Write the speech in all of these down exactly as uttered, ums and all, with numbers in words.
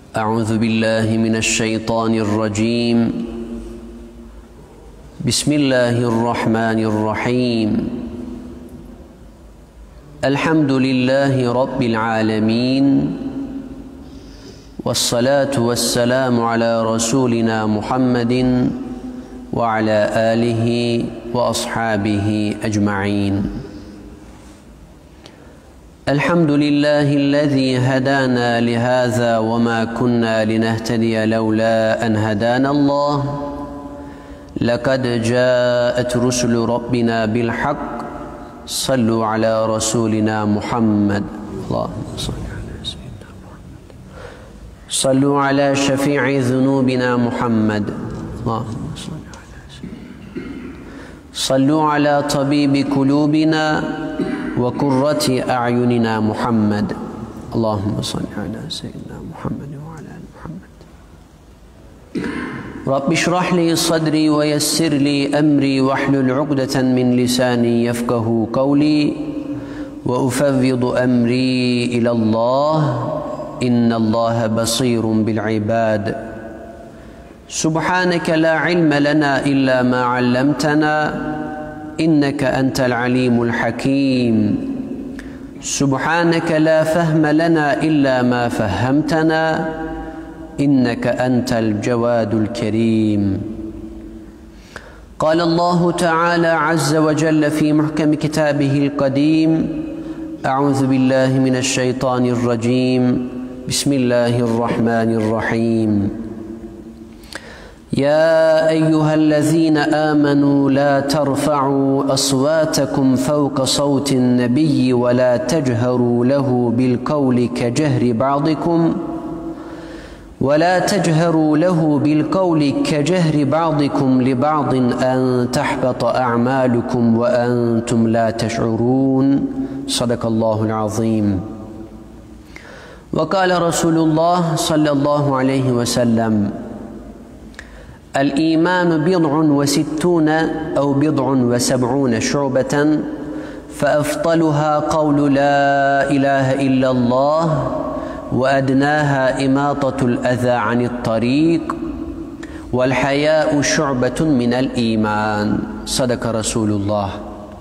أعوذ بالله من الشيطان الرجيم بسم الله الرحمن الرحيم الحمد لله رب العالمين والصلاة والسلام على رسولنا محمد وعلى آله وأصحابه أجمعين. الحمد لله الذي هدانا لهذا وما كنا لنهتدي لولا أن هدانا الله لقد جاءت رسل ربنا بالحق صلوا على رسولنا محمد اللهم صل على سيدنا محمد صلوا على شفيع ذنوبنا محمد اللهم صل على سيدنا صلوا على طبيب قلوبنا وقرة أعيننا محمد اللهم صل على سيدنا محمد وعلى آل محمد. رب اشرح لي صدري ويسر لي أمري واحلل عقدة من لساني يفقه قولي وأفوض أمري إلى الله إن الله بصير بالعباد. سبحانك لا علم لنا إلا ما علمتنا إنك أنت العليم الحكيم. سبحانك لا فهم لنا إلا ما فهمتنا إنك أنت الجواد الكريم. قال الله تعالى عز وجل في محكم كتابه القديم أعوذ بالله من الشيطان الرجيم بسم الله الرحمن الرحيم. يا أيها الذين آمنوا لا ترفعوا أصواتكم فوق صوت النبي ولا تجهروا له بالقول كجهر بعضكم ولا تجهروا له بالقول كجهر بعضكم لبعض أن تحبط أعمالكم وأنتم لا تشعرون. صدق الله العظيم. وقال رسول الله صلى الله عليه وسلم الإيمان بضع وستون أو بضع وسبعون شعبة فأفضلها قول لا إله إلا الله وأدناها إماطة الأذى عن الطريق والحياء شعبة من الإيمان. صدق رسول الله.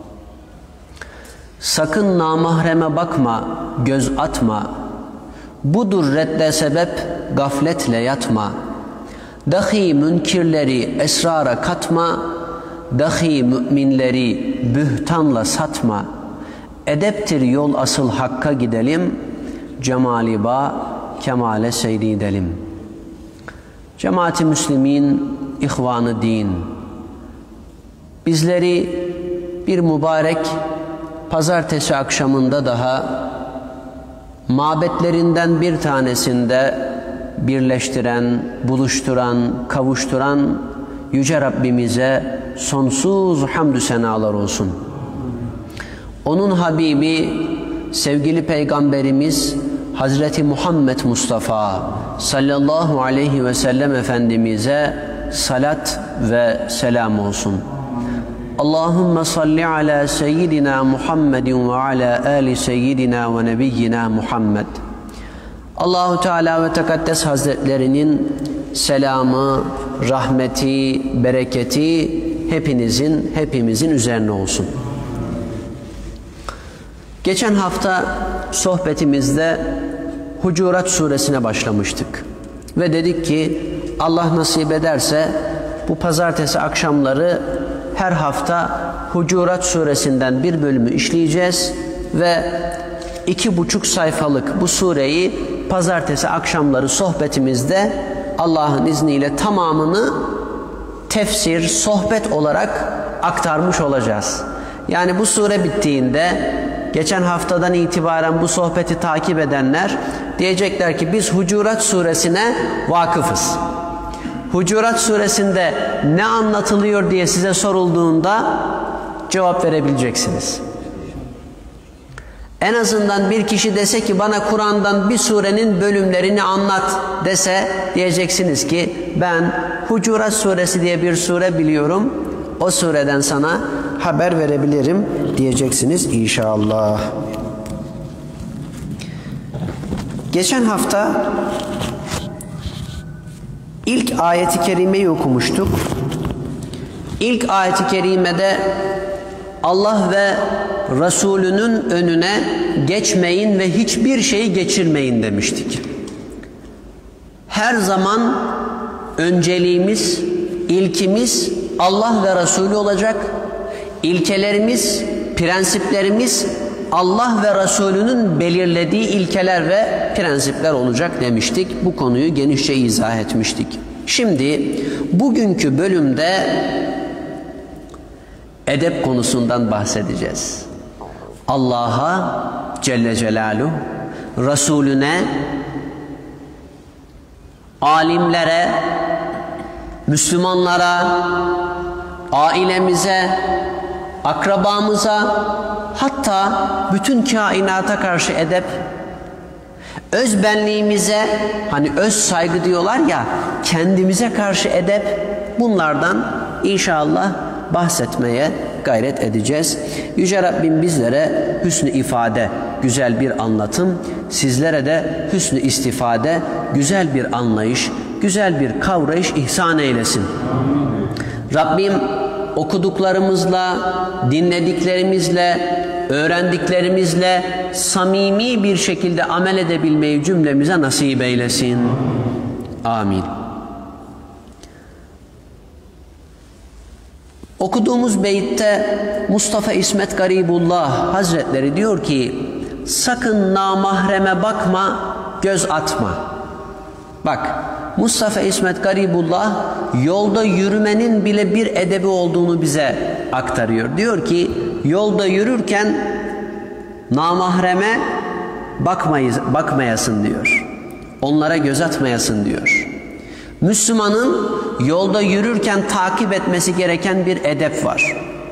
Sakın namahreme bakma, göz atma. Budur redde sebep, gafletle yatma. Dahi münkirleri esrara katma, dahi müminleri bühtanla satma. Edeptir yol asıl hakka gidelim, cemali ba kemale seyredelim. Cemaat-i Müslümin, ihvan-ı din, bizleri bir mübarek pazartesi akşamında daha mabetlerinden bir tanesinde birleştiren, buluşturan, kavuşturan Yüce Rabbimize sonsuz hamdü senalar olsun. Onun Habibi, sevgili Peygamberimiz Hazreti Muhammed Mustafa sallallahu aleyhi ve sellem Efendimiz'e salat ve selam olsun. Allahümme salli ala seyyidina Muhammedin ve ala ali seyyidina ve nebiyyina Muhammed. Allahu Teala ve Tekaddes Hazretlerinin selamı, rahmeti, bereketi hepinizin, hepimizin üzerine olsun. Geçen hafta sohbetimizde Hucurat Suresine başlamıştık. Ve dedik ki Allah nasip ederse bu pazartesi akşamları her hafta Hucurat Suresinden bir bölümü işleyeceğiz ve iki buçuk sayfalık bu sureyi pazartesi akşamları sohbetimizde Allah'ın izniyle tamamını tefsir, sohbet olarak aktarmış olacağız. Yani bu sure bittiğinde geçen haftadan itibaren bu sohbeti takip edenler diyecekler ki biz Hucurat Suresine vakıfız. Hucurat Suresinde ne anlatılıyor diye size sorulduğunda cevap verebileceksiniz. En azından bir kişi dese ki bana Kur'an'dan bir surenin bölümlerini anlat dese diyeceksiniz ki ben Hucurat Suresi diye bir sure biliyorum. O sureden sana haber verebilirim diyeceksiniz İlk ayeti kerimeyi okumuştuk. İlk ayeti kerimede Allah ve Resulünün önüne geçmeyin ve hiçbir şeyi geçirmeyin demiştik. Her zaman önceliğimiz, ilkimiz Allah ve Resulü olacak. İlkelerimiz, prensiplerimiz Allah ve Resulünün belirlediği ilkeler ve prensipler olacak demiştik. Bu konuyu genişçe izah etmiştik. Şimdi bugünkü bölümde edep konusundan bahsedeceğiz. Allah'a Celle Celaluhu, Resulüne, alimlere, Müslümanlara, ailemize, akrabamıza, hatta bütün kainata karşı edep, öz benliğimize, hani öz saygı diyorlar ya, kendimize karşı edep, bunlardan inşallah bahsetmeye gayret edeceğiz. Yüce Rabbim bizlere hüsnü ifade, güzel bir anlatım, sizlere de hüsnü istifade, güzel bir anlayış, güzel bir kavrayış ihsan eylesin. Rabbim okuduklarımızla, dinlediklerimizle, öğrendiklerimizle samimi bir şekilde amel edebilmeyi cümlemize nasip eylesin. Amin. Okuduğumuz beyitte Mustafa İsmet Garibullah Hazretleri diyor ki, sakın namahreme bakma, göz atma. Bak, Mustafa İsmet Garibullah yolda yürümenin bile bir edebi olduğunu bize aktarıyor. Diyor ki, yolda yürürken namahreme bakmayız, bakmayasın diyor. Onlara göz atmayasın diyor. Müslümanın yolda yürürken takip etmesi gereken bir edep var.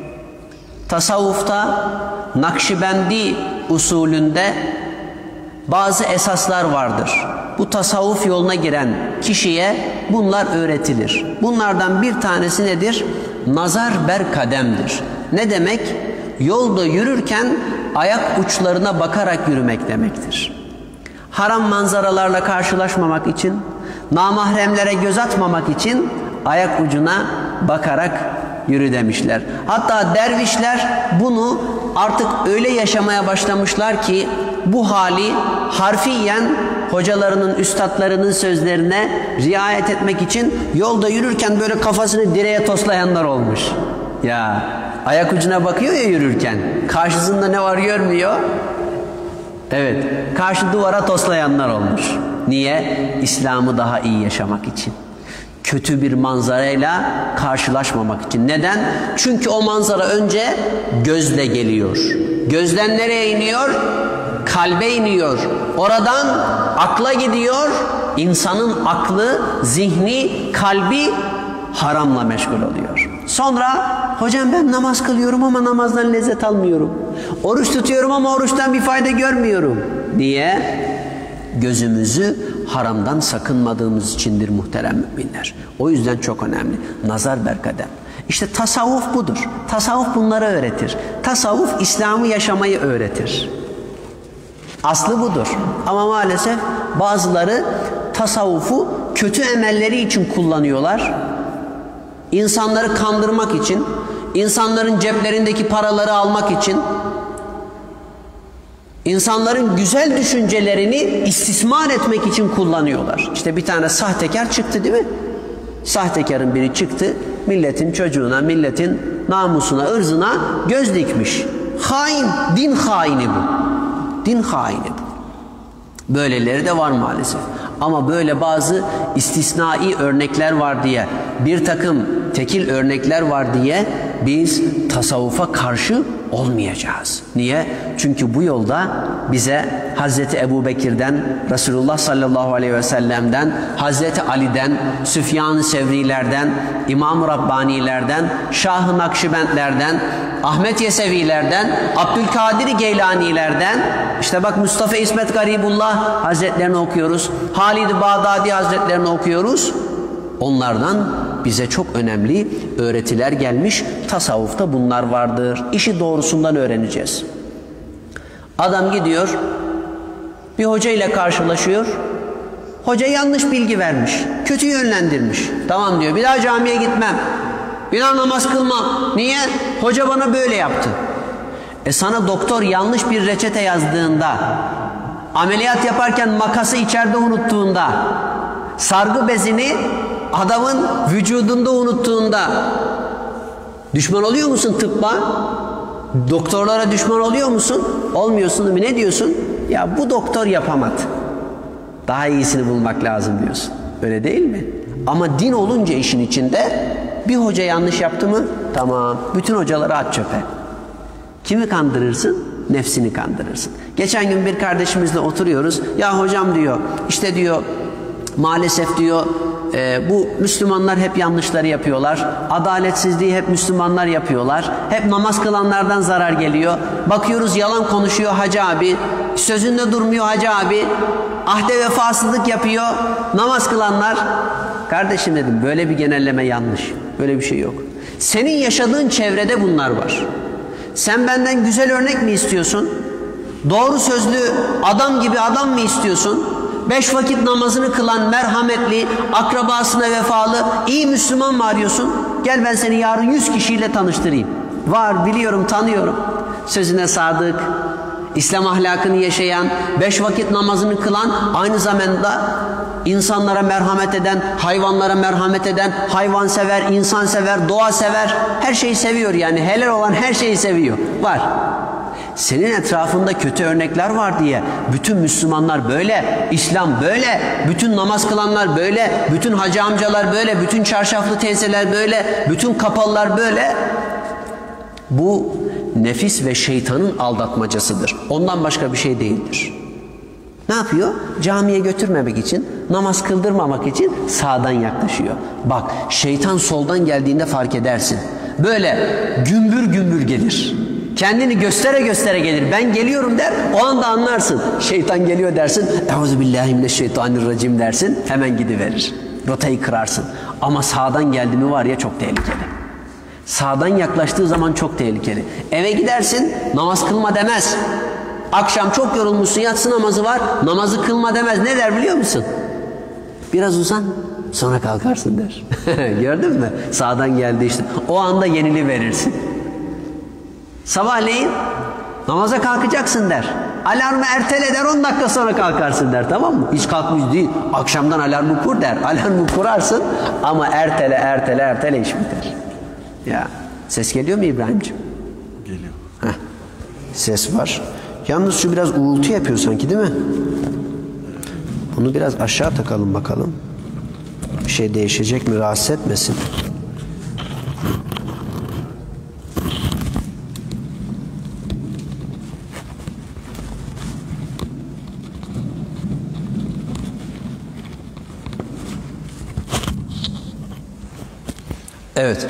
Tasavvufta Nakşibendi usulünde bazı esaslar vardır. Bu tasavvuf yoluna giren kişiye bunlar öğretilir. Bunlardan bir tanesi nedir? Nazar ber kademdir. Ne demek? Yolda yürürken ayak uçlarına bakarak yürümek demektir. Haram manzaralarla karşılaşmamak için, namahremlere göz atmamak için ayak ucuna bakarak yürü demişler. Hatta dervişler bunu artık öyle yaşamaya başlamışlar ki bu hali harfiyen hocalarının, üstadlarının sözlerine riayet etmek için yolda yürürken böyle kafasını direğe toslayanlar olmuş. Ya ayak ucuna bakıyor ya yürürken, karşısında ne var görmüyor. Evet, karşı duvara toslayanlar olmuş. Niye? İslam'ı daha iyi yaşamak için. Kötü bir manzarayla karşılaşmamak için. Neden? Çünkü o manzara önce gözle geliyor. Gözden nereye iniyor? Kalbe iniyor. Oradan akla gidiyor. İnsanın aklı, zihni, kalbi haramla meşgul oluyor. Sonra hocam ben namaz kılıyorum ama namazdan lezzet almıyorum. Oruç tutuyorum ama oruçtan bir fayda görmüyorum diye gözümüzü haramdan sakınmadığımız içindir muhterem müminler. O yüzden çok önemli. Nazar berkadem. İşte tasavvuf budur. Tasavvuf bunları öğretir. Tasavvuf İslam'ı yaşamayı öğretir. Aslı budur. Ama maalesef bazıları tasavvufu kötü emelleri için kullanıyorlar. İnsanları kandırmak için, insanların ceplerindeki paraları almak için, İnsanların güzel düşüncelerini istismar etmek için kullanıyorlar. İşte bir tane sahtekar çıktı değil mi? Sahtekarın biri çıktı, milletin çocuğuna, milletin namusuna, ırzına göz dikmiş. Hain, din haini bu. Din haini bu. Böyleleri de var maalesef. Ama böyle bazı istisnai örnekler var diye, bir takım tekil örnekler var diye biz tasavvufa karşı olmayacağız. Niye? Çünkü bu yolda bize Hazreti Ebubekir'den, Resulullah sallallahu aleyhi ve sellem'den, Hazreti Ali'den, Süfyan-ı Sevrilerden, İmam-ı Rabbanilerden, Şah-ı Nakşibendlerden, Ahmet Yesevilerden, Abdülkadir Geylanilerden, işte bak Mustafa İsmet Garibullah Hazretlerini okuyoruz, Halid-i Bağdadi Hazretlerini okuyoruz. Onlardan bize çok önemli öğretiler gelmiş. Tasavvufta bunlar vardır. İşi doğrusundan öğreneceğiz. Adam gidiyor, bir hoca ile karşılaşıyor. Hoca yanlış bilgi vermiş, kötü yönlendirmiş. Tamam diyor, bir daha camiye gitmem, bir daha namaz kılmam. Niye? Hoca bana böyle yaptı. E sana doktor yanlış bir reçete yazdığında, ameliyat yaparken makası içeride unuttuğunda, sargı bezini adamın vücudunda unuttuğunda düşman oluyor musun tıbba? Doktorlara düşman oluyor musun? Olmuyorsun değil mi? Ne diyorsun? Ya bu doktor yapamadı, daha iyisini bulmak lazım diyorsun. Öyle değil mi? Ama din olunca işin içinde bir hoca yanlış yaptı mı? Tamam. Bütün hocaları at çöpe. Kimi kandırırsın? Nefsini kandırırsın. Geçen gün bir kardeşimizle oturuyoruz. Ya hocam diyor, işte diyor maalesef diyor e, bu Müslümanlar hep yanlışları yapıyorlar. Adaletsizliği hep Müslümanlar yapıyorlar. Hep namaz kılanlardan zarar geliyor. Bakıyoruz yalan konuşuyor hacı abi. Sözünde durmuyor hacı abi. Ahde vefasızlık yapıyor. Namaz kılanlar. Kardeşim dedim, böyle bir genelleme yanlış. Böyle bir şey yok. Senin yaşadığın çevrede bunlar var. Sen benden güzel örnek mi istiyorsun? Doğru sözlü adam gibi adam mı istiyorsun? Beş vakit namazını kılan merhametli, akrabasına vefalı, iyi Müslüman mı arıyorsun? Gel ben seni yarın yüz kişiyle tanıştırayım. Var, biliyorum, tanıyorum. Sözüne sadık, İslam ahlakını yaşayan, beş vakit namazını kılan, aynı zamanda insanlara merhamet eden, hayvanlara merhamet eden, hayvansever, insansever, doğa sever, her şeyi seviyor yani. Helal olan her şeyi seviyor. Var. Senin etrafında kötü örnekler var diye bütün Müslümanlar böyle, İslam böyle, bütün namaz kılanlar böyle, bütün hacı amcalar böyle, bütün çarşaflı teyzeler böyle, bütün kapalılar böyle. Bu nefis ve şeytanın aldatmacasıdır. Ondan başka bir şey değildir. Ne yapıyor? Camiye götürmemek için, namaz kıldırmamak için sağdan yaklaşıyor. Bak, şeytan soldan geldiğinde fark edersin. Böyle gümbür gümbür gelir. Kendini göstere göstere gelir. Ben geliyorum der, o anda anlarsın. Şeytan geliyor dersin. Euzubillahimineşşeytanirracim dersin. Hemen gidiverir. Rotayı kırarsın. Ama sağdan geldi mi var ya, çok tehlikeli. Sağdan yaklaştığı zaman çok tehlikeli. Eve gidersin, namaz kılma demez. Akşam çok yorulmuşsun, yatsı namazı var, namazı kılma demez. Ne der biliyor musun? Biraz uzan, sonra kalkarsın der. Gördün mü? Sağdan geldi işte. O anda yenili verirsin. Sabahleyin namaza kalkacaksın der. Alarmı ertele der, on dakika sonra kalkarsın der, tamam mı? Hiç kalkmış değil. Akşamdan alarmı kur der. Alarmı kurarsın ama ertele ertele ertele iş biter. Ya ses geliyor mu İbrahimciğim? Geliyor. Heh, ses var. Yalnız şu biraz uğultu yapıyor sanki, değil mi? Bunu biraz aşağı takalım bakalım. Bir şey değişecek mi? Rahatsız etmesin. Evet.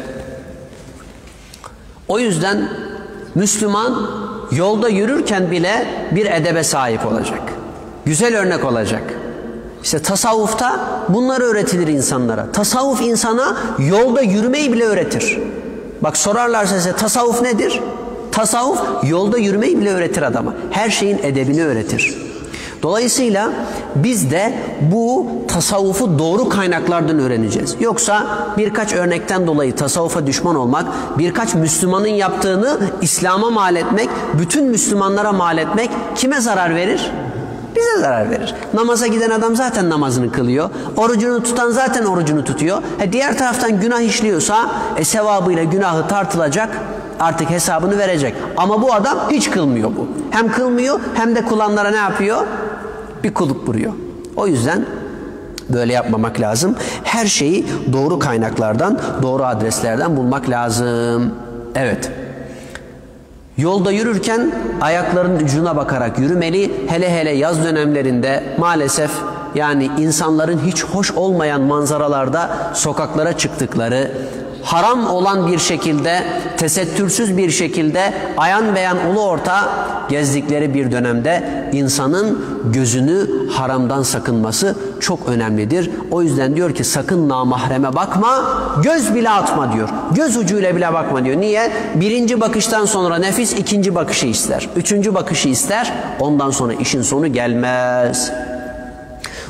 O yüzden Müslüman yolda yürürken bile bir edebe sahip olacak. Güzel örnek olacak. İşte tasavvufta bunlar öğretilir insanlara. Tasavvuf insana yolda yürümeyi bile öğretir. Bak sorarlarsa size tasavvuf nedir? Tasavvuf yolda yürümeyi bile öğretir adama. Her şeyin edebini öğretir. Dolayısıyla biz de bu tasavvufu doğru kaynaklardan öğreneceğiz. Yoksa birkaç örnekten dolayı tasavvufa düşman olmak, birkaç Müslümanın yaptığını İslam'a mal etmek, bütün Müslümanlara mal etmek kime zarar verir? Bize zarar verir. Namaza giden adam zaten namazını kılıyor. Orucunu tutan zaten orucunu tutuyor. He, diğer taraftan günah işliyorsa e, sevabıyla günahı tartılacak, artık hesabını verecek. Ama bu adam hiç kılmıyor bu. Hem kılmıyor hem de kullanlara ne yapıyor? Bir kulüp vuruyor. O yüzden böyle yapmamak lazım. Her şeyi doğru kaynaklardan, doğru adreslerden bulmak lazım. Evet. Yolda yürürken ayaklarının ucuna bakarak yürümeli. Hele hele yaz dönemlerinde maalesef yani insanların hiç hoş olmayan manzaralarda sokaklara çıktıkları, haram olan bir şekilde, tesettürsüz bir şekilde ayan beyan ulu orta gezdikleri bir dönemde insanın gözünü haramdan sakınması çok önemlidir. O yüzden diyor ki sakın namahreme bakma, göz bile atma diyor. Göz ucuyla bile bakma diyor. Niye? Birinci bakıştan sonra nefis ikinci bakışı ister. Üçüncü bakışı ister. Ondan sonra işin sonu gelmez.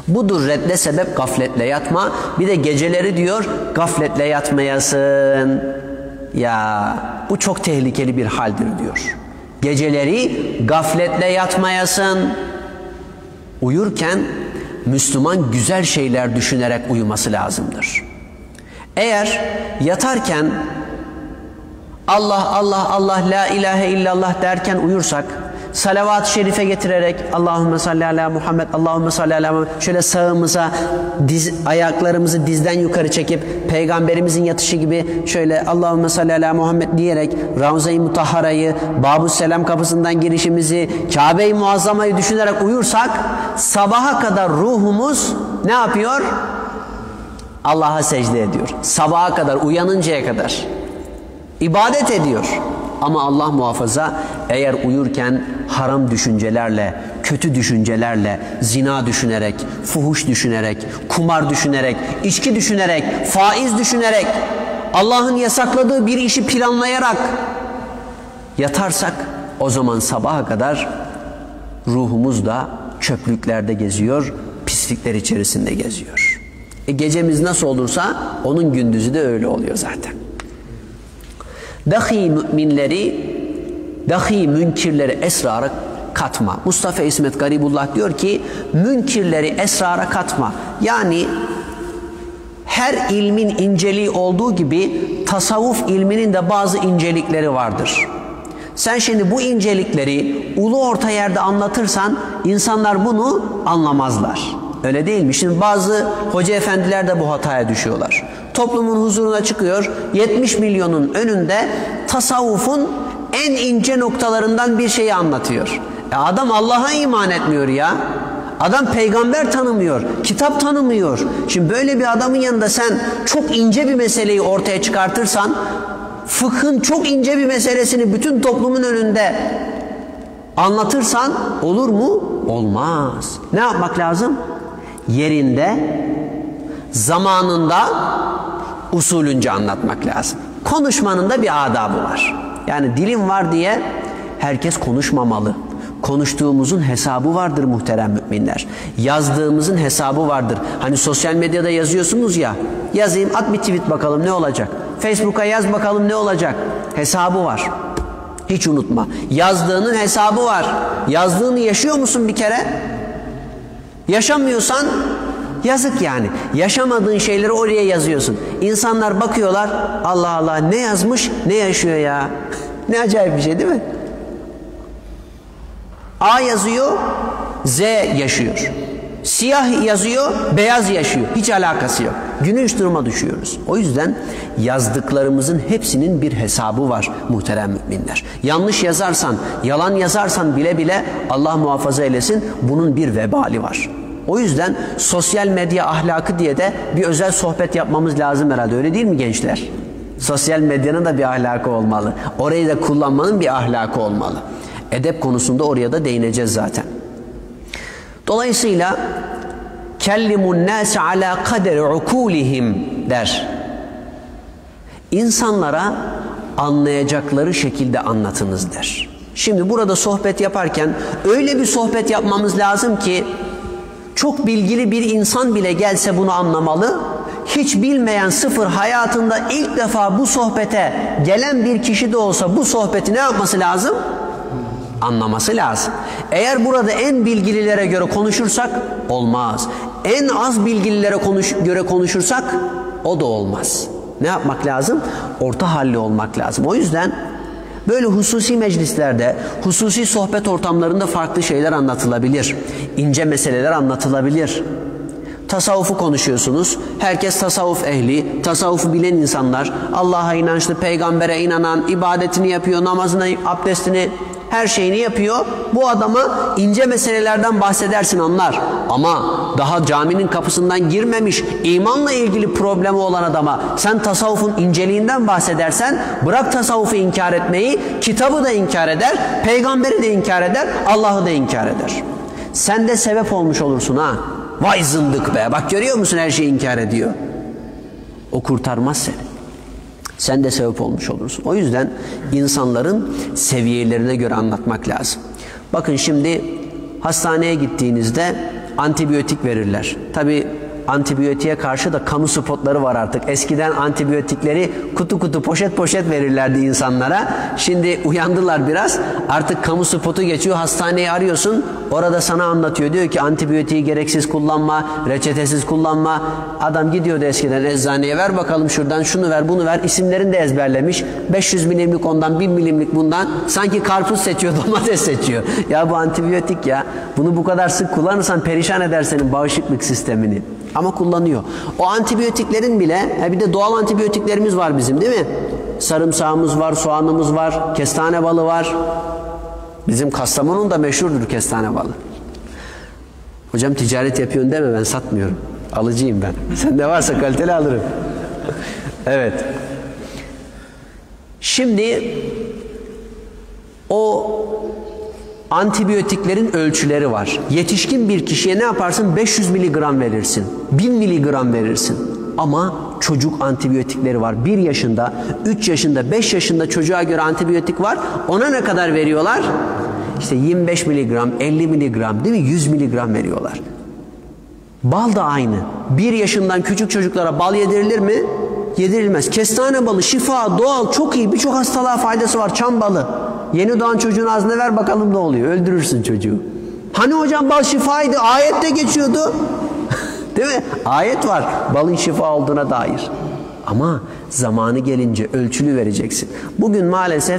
Budur redde sebep gafletle yatma. Bir de geceleri diyor gafletle yatmayasın. Ya bu çok tehlikeli bir haldir diyor. Geceleri gafletle yatmayasın. Uyurken Müslüman güzel şeyler düşünerek uyuması lazımdır. Eğer yatarken Allah Allah Allah la ilahe illallah derken uyursak, salavat-ı şerife getirerek Allahümme salli ala Muhammed, Allahümme salli ala Muhammed, şöyle sağımıza diz, ayaklarımızı dizden yukarı çekip peygamberimizin yatışı gibi şöyle Allahümme salli ala Muhammed diyerek Ravza-i Mutahhara'yı, Bab-ı Selam kapısından girişimizi, Kabe-i Muazzama'yı düşünerek uyursak sabaha kadar ruhumuz ne yapıyor? Allah'a secde ediyor. Sabaha kadar, uyanıncaya kadar ibadet ediyor. Ama Allah muhafaza eğer uyurken haram düşüncelerle, kötü düşüncelerle, zina düşünerek, fuhuş düşünerek, kumar düşünerek, içki düşünerek, faiz düşünerek, Allah'ın yasakladığı bir işi planlayarak yatarsak o zaman sabaha kadar ruhumuz da çöplüklerde geziyor, pislikler içerisinde geziyor. E gecemiz nasıl olursa onun gündüzü de öyle oluyor zaten. Dahi müminleri, dahi münkirleri esrara katma. Mustafa İsmet Garibullah diyor ki münkirleri esrara katma. Yani her ilmin inceliği olduğu gibi tasavvuf ilminin de bazı incelikleri vardır. Sen şimdi bu incelikleri ulu orta yerde anlatırsan insanlar bunu anlamazlar. Öyle değil mi? Şimdi bazı hoca efendiler de bu hataya düşüyorlar. Toplumun huzuruna çıkıyor, yetmiş milyonun önünde tasavvufun en ince noktalarından bir şeyi anlatıyor. E adam Allah'a iman etmiyor ya. Adam peygamber tanımıyor, kitap tanımıyor. Şimdi böyle bir adamın yanında sen çok ince bir meseleyi ortaya çıkartırsan, fıkhın çok ince bir meselesini bütün toplumun önünde anlatırsan olur mu? Olmaz. Ne yapmak lazım? Yerinde, zamanında, usulünce anlatmak lazım. Konuşmanın da bir adabı var. Yani dilim var diye herkes konuşmamalı. Konuştuğumuzun hesabı vardır muhterem müminler. Yazdığımızın hesabı vardır. Hani sosyal medyada yazıyorsunuz ya, yazayım at bir tweet bakalım ne olacak? Facebook'a yaz bakalım ne olacak? Hesabı var. Hiç unutma. Yazdığının hesabı var. Yazdığını yaşıyor musun bir kere? Yaşamıyorsan yazık yani. Yaşamadığın şeyleri oraya yazıyorsun. İnsanlar bakıyorlar, Allah Allah ne yazmış, ne yaşıyor ya. Ne acayip bir şey değil mi? A yazıyor, Z yaşıyor. Siyah yazıyor, beyaz yaşıyor. Hiç alakası yok. Gülünç duruma düşüyoruz. O yüzden yazdıklarımızın hepsinin bir hesabı var muhterem müminler. Yanlış yazarsan, yalan yazarsan bile bile Allah muhafaza eylesin bunun bir vebali var. O yüzden sosyal medya ahlakı diye de bir özel sohbet yapmamız lazım herhalde. Öyle değil mi gençler? Sosyal medyanın da bir ahlakı olmalı. Orayı da kullanmanın bir ahlakı olmalı. Edep konusunda oraya da değineceğiz zaten. Dolayısıyla kellimun nâse alâ kaderi ukulihim der. İnsanlara anlayacakları şekilde anlatınız der. Şimdi burada sohbet yaparken öyle bir sohbet yapmamız lazım ki çok bilgili bir insan bile gelse bunu anlamalı. Hiç bilmeyen, sıfır, hayatında ilk defa bu sohbete gelen bir kişi de olsa bu sohbeti ne yapması lazım? Anlaması lazım. Eğer burada en bilgililere göre konuşursak olmaz. En az bilgililere konuş, göre konuşursak o da olmaz. Ne yapmak lazım? Orta halli olmak lazım. O yüzden böyle hususi meclislerde, hususi sohbet ortamlarında farklı şeyler anlatılabilir. İnce meseleler anlatılabilir. Tasavvufu konuşuyorsunuz. Herkes tasavvuf ehli, tasavvufu bilen insanlar, Allah'a inançlı, peygambere inanan, ibadetini yapıyor, namazını, abdestini, her şeyini yapıyor. Bu adama ince meselelerden bahsedersin, anlar. Ama daha caminin kapısından girmemiş, imanla ilgili problemi olan adama sen tasavvufun inceliğinden bahsedersen, bırak tasavvufu inkar etmeyi, kitabı da inkar eder, peygamberi de inkar eder, Allah'ı da inkar eder. Sen de sebep olmuş olursun ha. Vay zındık be, bak görüyor musun her şeyi inkar ediyor. O kurtarmaz seni. Sen de sebep olmuş olursun. O yüzden insanların seviyelerine göre anlatmak lazım. Bakın şimdi hastaneye gittiğinizde antibiyotik verirler. Tabi antibiyotiğe karşı da kamu spotları var artık. Eskiden antibiyotikleri kutu kutu poşet poşet verirlerdi insanlara. Şimdi uyandılar biraz. Artık kamu spotu geçiyor. Hastaneyi arıyorsun. Orada sana anlatıyor. Diyor ki antibiyotiği gereksiz kullanma, reçetesiz kullanma. Adam gidiyordu eskiden eczaneye, ver bakalım şuradan şunu ver bunu ver. İsimlerini de ezberlemiş. beş yüz milimlik ondan, bin milimlik bundan. Sanki karpuz seçiyor, domates seçiyor. Ya bu antibiyotik ya. Bunu bu kadar sık kullanırsan perişan eder senin bağışıklık sistemini. Ama kullanıyor. O antibiyotiklerin bile, bir de doğal antibiyotiklerimiz var bizim, değil mi? Sarımsağımız var, soğanımız var, kestane balı var. Bizim Kastamonu'nun da meşhurdur kestane balı. Hocam ticaret yapıyorsun deme, ben satmıyorum. Alıcıyım ben. Sende varsa kaliteli alırım. Evet. Şimdi o antibiyotiklerin ölçüleri var. Yetişkin bir kişiye ne yaparsın? beş yüz miligram verirsin. bin miligram verirsin. Ama çocuk antibiyotikleri var. bir yaşında, üç yaşında, beş yaşında çocuğa göre antibiyotik var. Ona ne kadar veriyorlar? İşte yirmi beş miligram, elli miligram, değil mi? yüz miligram veriyorlar. Bal da aynı. bir yaşından küçük çocuklara bal yedirilir mi? Yedirilmez. Kestane balı şifa, doğal, çok iyi. Birçok hastalığa faydası var. Çam balı. Yeni doğan çocuğun ağzına ver bakalım ne oluyor. Öldürürsün çocuğu. Hani hocam bal şifaydı. Ayette geçiyordu. Değil mi? Ayet var. Balın şifa olduğuna dair. Ama zamanı gelince ölçülü vereceksin. Bugün maalesef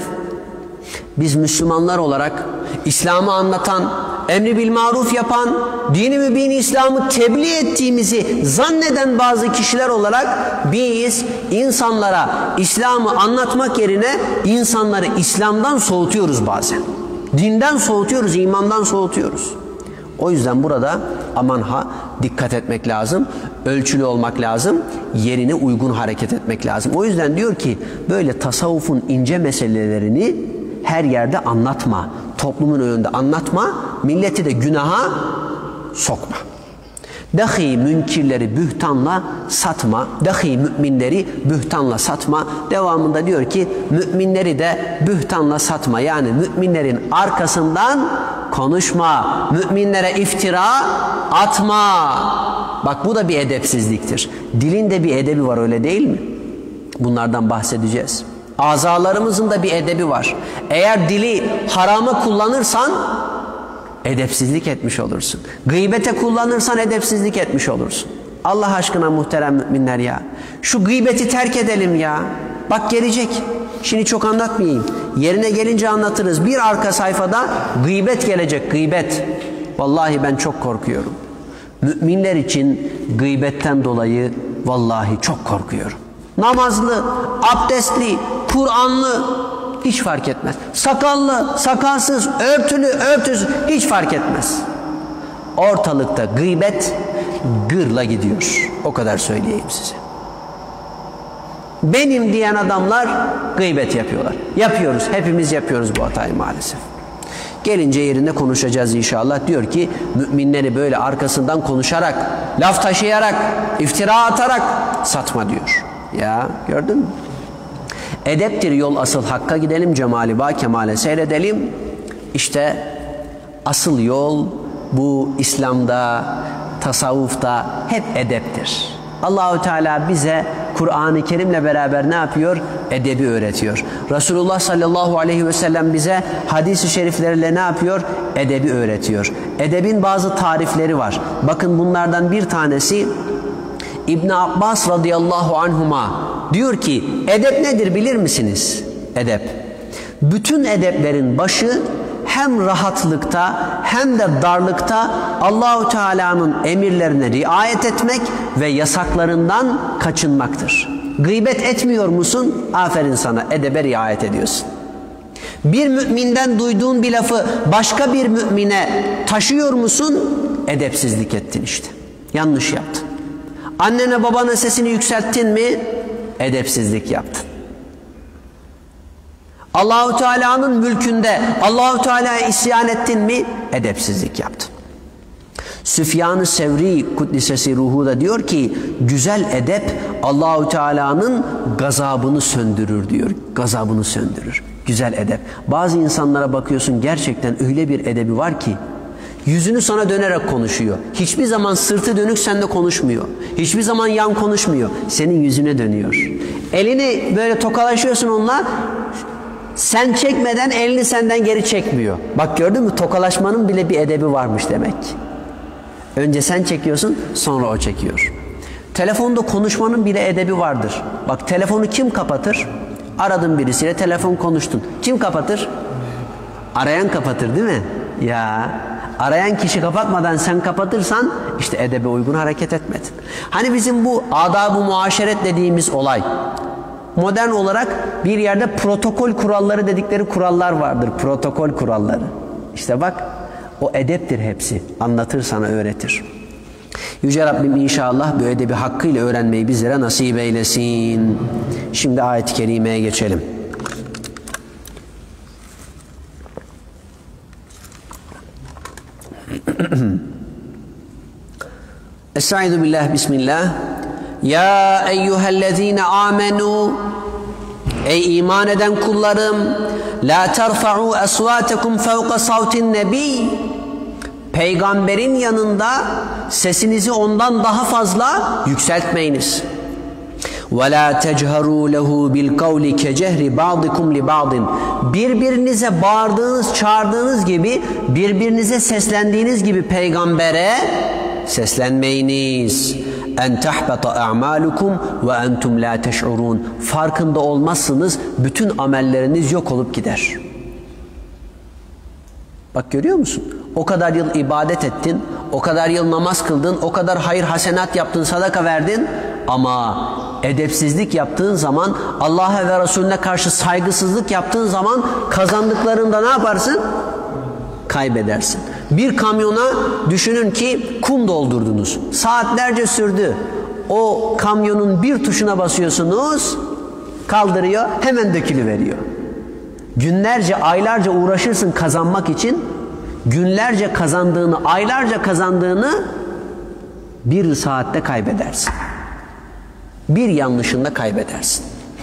biz Müslümanlar olarak İslam'ı anlatan, emri bil maruf yapan, dini mübin İslam'ı tebliğ ettiğimizi zanneden bazı kişiler olarak biz insanlara İslam'ı anlatmak yerine insanları İslam'dan soğutuyoruz bazen. Dinden soğutuyoruz, imandan soğutuyoruz. O yüzden burada aman ha dikkat etmek lazım, ölçülü olmak lazım, yerine uygun hareket etmek lazım. O yüzden diyor ki böyle tasavvufun ince meselelerini her yerde anlatma, toplumun önünde anlatma, milleti de günaha sokma. Dahi münkirleri bühtanla satma, dahi müminleri bühtanla satma. Devamında diyor ki müminleri de bühtanla satma. Yani müminlerin arkasından konuşma, müminlere iftira atma. Bak bu da bir edepsizliktir. Dilin de bir edebi var, öyle değil mi? Bunlardan bahsedeceğiz. Azalarımızın da bir edebi var. Eğer dili harama kullanırsan edepsizlik etmiş olursun. Gıybete kullanırsan edepsizlik etmiş olursun. Allah aşkına muhterem müminler ya. Şu gıybeti terk edelim ya. Bak gelecek. Şimdi çok anlatmayayım. Yerine gelince anlatırız. Bir arka sayfada gıybet gelecek, gıybet. Vallahi ben çok korkuyorum. Müminler için gıybetten dolayı vallahi çok korkuyorum. Namazlı, abdestli, Kur'anlı hiç fark etmez. Sakallı, sakalsız, örtülü, örtüsüz hiç fark etmez. Ortalıkta gıybet gırla gidiyor. O kadar söyleyeyim size. Benim diyen adamlar gıybet yapıyorlar. Yapıyoruz. Hepimiz yapıyoruz bu hatayı maalesef. Gelince yerinde konuşacağız inşallah. Diyor ki müminleri böyle arkasından konuşarak, laf taşıyarak, iftira atarak satma diyor. Ya gördün mü? Edeptir yol asıl hakka gidelim, cemali ba kemale seyredelim. İşte asıl yol bu İslam'da, tasavvufta hep edeptir. Allahu Teala bize Kur'an-ı Kerim'le beraber ne yapıyor? Edebi öğretiyor. Resulullah sallallahu aleyhi ve sellem bize hadis-i şeriflerle ne yapıyor? Edebi öğretiyor. Edebin bazı tarifleri var. Bakın bunlardan bir tanesi İbn Abbas radıyallahu anhuma diyor ki edep nedir bilir misiniz? Edep. Bütün edeplerin başı hem rahatlıkta hem de darlıkta Allahu Teala'nın emirlerine riayet etmek ve yasaklarından kaçınmaktır. Gıybet etmiyor musun? Aferin sana, edebe riayet ediyorsun. Bir müminden duyduğun bir lafı başka bir mümine taşıyor musun? Edepsizlik ettin işte. Yanlış yaptın. Annene babana sesini yükselttin mi? Edepsizlik yaptın. Allahu Teala'nın mülkünde Allahu Teala'ya isyan ettin mi? Edepsizlik yaptın. Süfyan-ı Sevri Kuddisesi ruhu da diyor ki güzel edep Allahu Teala'nın gazabını söndürür diyor. Gazabını söndürür. Güzel edep. Bazı insanlara bakıyorsun gerçekten öyle bir edebi var ki Yüzünü sana dönerek konuşuyor. Hiçbir zaman sırtı dönük seninle konuşmuyor. Hiçbir zaman yan konuşmuyor. Senin yüzüne dönüyor. Elini böyle tokalaşıyorsun onunla. Sen çekmeden elini senden geri çekmiyor. Bak gördün mü? Tokalaşmanın bile bir edebi varmış demek. Önce sen çekiyorsun, sonra o çekiyor. Telefonda konuşmanın bile edebi vardır. Bak telefonu kim kapatır? Aradın birisiyle telefon konuştun. Kim kapatır? Arayan kapatır değil mi? Ya arayan kişi kapatmadan sen kapatırsan işte edebe uygun hareket etmedin. Hani bizim bu adab-ı muaşeret dediğimiz olay modern olarak bir yerde protokol kuralları dedikleri kurallar vardır. Protokol kuralları. İşte bak o edeptir hepsi. Anlatır sana öğretir. Yüce Rabbim inşallah bu edebi hakkıyla öğrenmeyi bizlere nasip eylesin. Şimdi ayet-i kerimeye geçelim. Estaizu billah, bismillah. Ya eyyühellezine amenu, ey iman eden kullarım, la terfa'u aswatakum fevka savtin nebi, peygamberin yanında sesinizi ondan daha fazla yükseltmeyiniz. Ve la techeru lehu bil kavli kecehri ba'dikum li ba'din, birbirinize bağırdığınız, çağırdığınız gibi, birbirinize seslendiğiniz gibi peygambere seslenmeyiniz. En tahbata a'malukum ve entum la teş'urun, farkında olmazsınız, bütün amelleriniz yok olup gider. Bak görüyor musun? O kadar yıl ibadet ettin, o kadar yıl namaz kıldın, o kadar hayır hasenat yaptın, sadaka verdin ama edepsizlik yaptığın zaman, Allah'a ve Resulüne karşı saygısızlık yaptığın zaman kazandıklarında ne yaparsın? Kaybedersin. Bir kamyona düşünün ki kum doldurdunuz. Saatlerce sürdü. O kamyonun bir tuşuna basıyorsunuz, kaldırıyor, hemen dökülüveriyor. Günlerce, aylarca uğraşırsın kazanmak için. Günlerce kazandığını, aylarca kazandığını bir saatte kaybedersin. Bir yanlışında kaybedersin.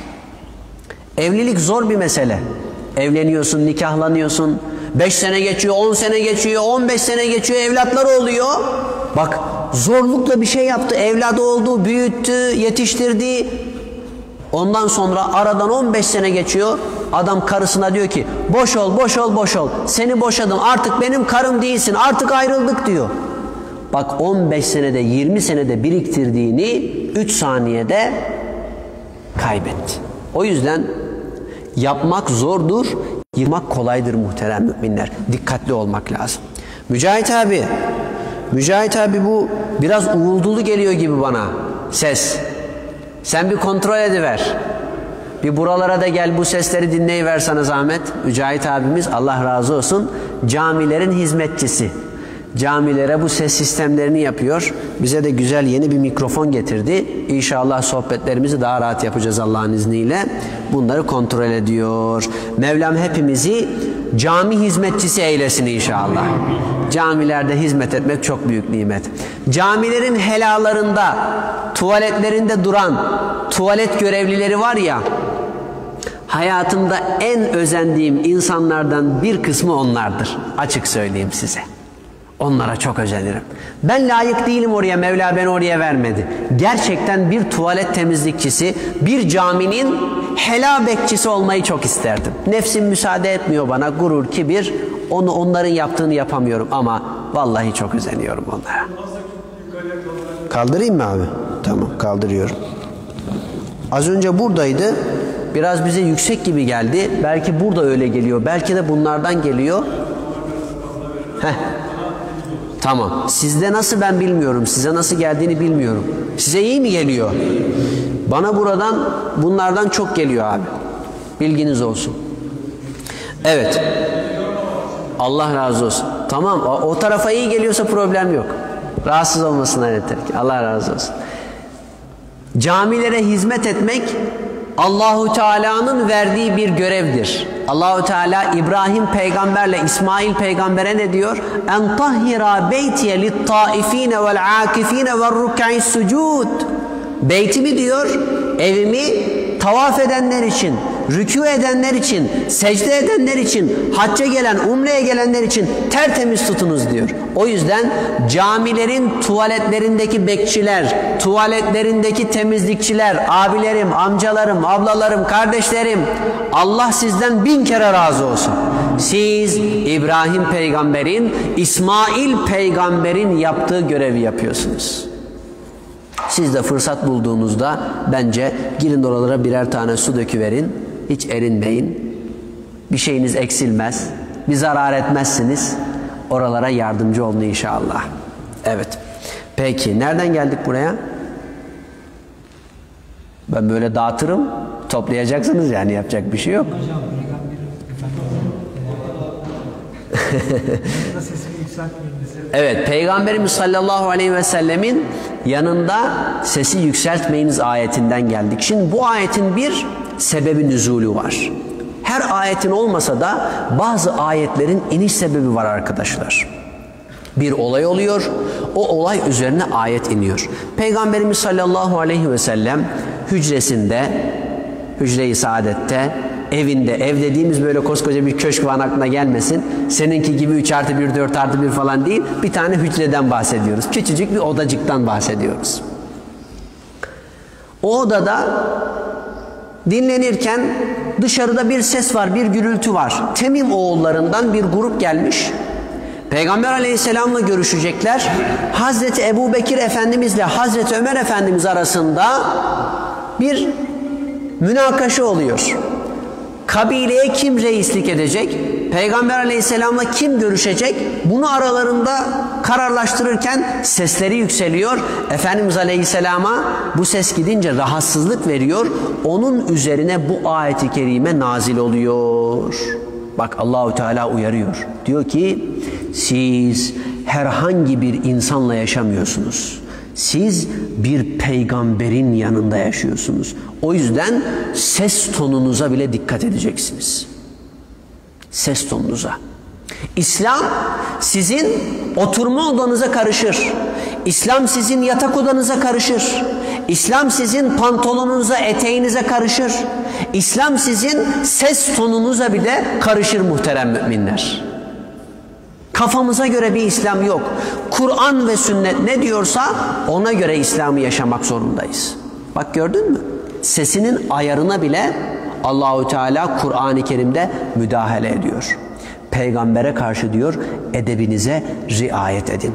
Evlilik zor bir mesele. Evleniyorsun, nikahlanıyorsun. Beş sene geçiyor, on sene geçiyor, on beş sene geçiyor, evlatları oluyor. Bak zorlukla bir şey yaptı, evladı oldu, büyüttü, yetiştirdi. Ondan sonra aradan on beş sene geçiyor. Adam karısına diyor ki boş ol, boş ol, boş ol. Seni boşadım, artık benim karım değilsin, artık ayrıldık diyor. Bak on beş senede, yirmi senede biriktirdiğini üç saniyede kaybetti. O yüzden yapmak zordur, yıkmak kolaydır muhterem müminler. Dikkatli olmak lazım. Mücahit abi, Mücahit abi bu biraz uğuldulu geliyor gibi bana ses. Sen bir kontrol ediver. Bir buralara da gel, bu sesleri dinleyiver sana zahmet. Mücahit abimiz Allah razı olsun camilerin hizmetçisi. Camilere bu ses sistemlerini yapıyor. Bize de güzel yeni bir mikrofon getirdi. İnşallah sohbetlerimizi daha rahat yapacağız Allah'ın izniyle. Bunları kontrol ediyor. Mevlam hepimizi cami hizmetçisi eylesin inşallah. Camilerde hizmet etmek çok büyük nimet. Camilerin helalarında, tuvaletlerinde duran tuvalet görevlileri var ya, hayatımda en özendiğim insanlardan bir kısmı onlardır. Açık söyleyeyim size. Onlara çok özenirim. Ben layık değilim oraya, Mevla beni oraya vermedi. Gerçekten bir tuvalet temizlikçisi, bir caminin hela bekçisi olmayı çok isterdim. Nefsim müsaade etmiyor bana, gurur, kibir. Onu onların yaptığını yapamıyorum ama vallahi çok özeniyorum onlara. Kaldırayım mı abi? Tamam, kaldırıyorum. Az önce buradaydı. Biraz bize yüksek gibi geldi. Belki burada öyle geliyor. Belki de bunlardan geliyor. Heh. Tamam. Sizde nasıl ben bilmiyorum. Size nasıl geldiğini bilmiyorum. Size iyi mi geliyor? Bana buradan, bunlardan çok geliyor abi. Bilginiz olsun. Evet. Allah razı olsun. Tamam. O, o tarafa iyi geliyorsa problem yok. Rahatsız olmasınlar yeter ki. Allah razı olsun. Camilere hizmet etmek Allahu Teala'nın verdiği bir görevdir. Allahu Teala İbrahim peygamberle İsmail peygambere ne diyor? En tahhira beytiye lit-taifine vel-akifine ve'r-ruk'is sucud. Beytimi diyor, evimi tavaf edenler için, rükû edenler için, secde edenler için, hacca gelen, umreye gelenler için tertemiz tutunuz diyor. O yüzden camilerin tuvaletlerindeki bekçiler, tuvaletlerindeki temizlikçiler, abilerim, amcalarım, ablalarım, kardeşlerim, Allah sizden bin kere razı olsun. Siz İbrahim peygamberin, İsmail peygamberin yaptığı görevi yapıyorsunuz. Siz de fırsat bulduğunuzda bence girin oralara birer tane su döküverin. Hiç erinmeyin. Bir şeyiniz eksilmez. Bir zarar etmezsiniz. Oralara yardımcı olun inşallah. Evet. Peki nereden geldik buraya? Ben böyle dağıtırım. Toplayacaksınız yani, yapacak bir şey yok. Evet, Peygamberimiz sallallahu aleyhi ve sellemin yanında sesi yükseltmeyiniz ayetinden geldik. Şimdi bu ayetin bir sebebi nüzulü var. Her ayetin olmasa da bazı ayetlerin iniş sebebi var arkadaşlar. Bir olay oluyor, o olay üzerine ayet iniyor. Peygamberimiz sallallahu aleyhi ve sellem hücresinde, hücre-i saadette, evinde, ev dediğimiz böyle koskoca bir köşk var, aklına gelmesin. Seninki gibi üç artı bir, dört artı bir falan değil. Bir tane hücreden bahsediyoruz. Küçücük bir odacıktan bahsediyoruz. O odada dinlenirken dışarıda bir ses var, bir gürültü var. Temim oğullarından bir grup gelmiş. Peygamber aleyhisselamla görüşecekler. Hazreti Ebu Bekir Efendimizle Hazreti Ömer Efendimiz arasında bir münakaşa oluyor. Kabileye kim reislik edecek? Peygamber aleyhisselamla kim görüşecek? Bunu aralarında kararlaştırırken sesleri yükseliyor. Efendimiz aleyhisselama bu ses gidince rahatsızlık veriyor. Onun üzerine bu ayet-i kerime nazil oluyor. Bak Allahu Teala uyarıyor. Diyor ki siz herhangi bir insanla yaşamıyorsunuz. Siz bir peygamberin yanında yaşıyorsunuz. O yüzden ses tonunuza bile dikkat edeceksiniz. Ses tonunuza. İslam sizin oturma odanıza karışır. İslam sizin yatak odanıza karışır. İslam sizin pantolonunuza, eteğinize karışır. İslam sizin ses tonunuza bile karışır muhterem müminler. Kafamıza göre bir İslam yok. Kur'an ve sünnet ne diyorsa ona göre İslam'ı yaşamak zorundayız. Bak gördün mü? Sesinin ayarına bile Allahu Teala Kur'an-ı Kerim'de müdahale ediyor. Peygambere karşı diyor edebinize riayet edin.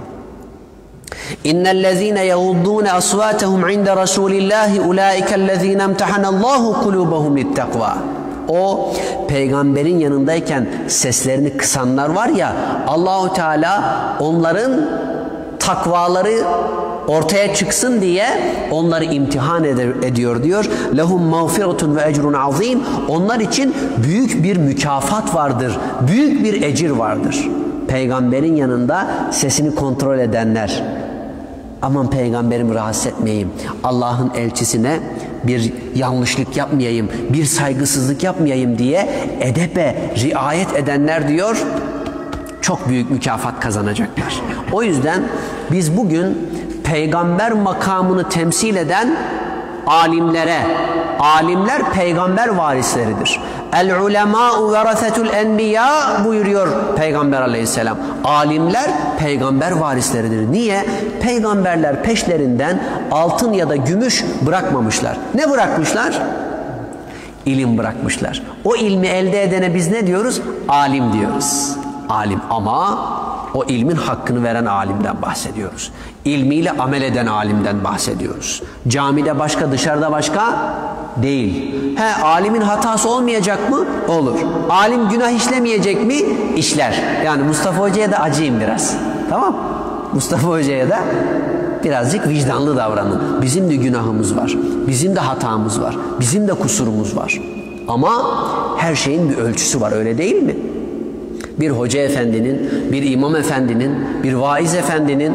İnnellezîne yeguddûne asvâtehum inde rasûlillâhi ulâikellezîne emtehanallâhu kulûbehum littekvâ. O peygamberin yanındayken seslerini kısanlar var ya, Allahu Teala onların takvaları ortaya çıksın diye onları imtihan ediyor diyor. Lehum mağfiretun ve ecrun azim. Onlar için büyük bir mükafat vardır. Büyük bir ecir vardır. Peygamberin yanında sesini kontrol edenler. Aman peygamberimi rahatsız etmeyeyim. Allah'ın elçisine bir yanlışlık yapmayayım, bir saygısızlık yapmayayım diye edebe riayet edenler diyor çok büyük mükafat kazanacaklar. O yüzden biz bugün peygamber makamını temsil eden alimlere, alimler peygamber varisleridir. El ulemâ'u verasetul enbiya buyuruyor Peygamber aleyhisselam. Alimler peygamber varisleridir. Niye? Peygamberler peşlerinden altın ya da gümüş bırakmamışlar. Ne bırakmışlar? İlim bırakmışlar. O ilmi elde edene biz ne diyoruz? Alim diyoruz. Alim, ama o ilmin hakkını veren alimden bahsediyoruz. İlmiyle amel eden alimden bahsediyoruz. Camide başka, dışarıda başka değil. He, alimin hatası olmayacak mı? Olur. Alim günah işlemeyecek mi? İşler. Yani Mustafa Hoca'ya da acıyım biraz. Tamam? Mustafa Hoca'ya da birazcık vicdanlı davranın. Bizim de günahımız var. Bizim de hatamız var. Bizim de kusurumuz var. Ama her şeyin bir ölçüsü var, öyle değil mi? Bir hoca efendinin, bir imam efendinin, bir vaiz efendinin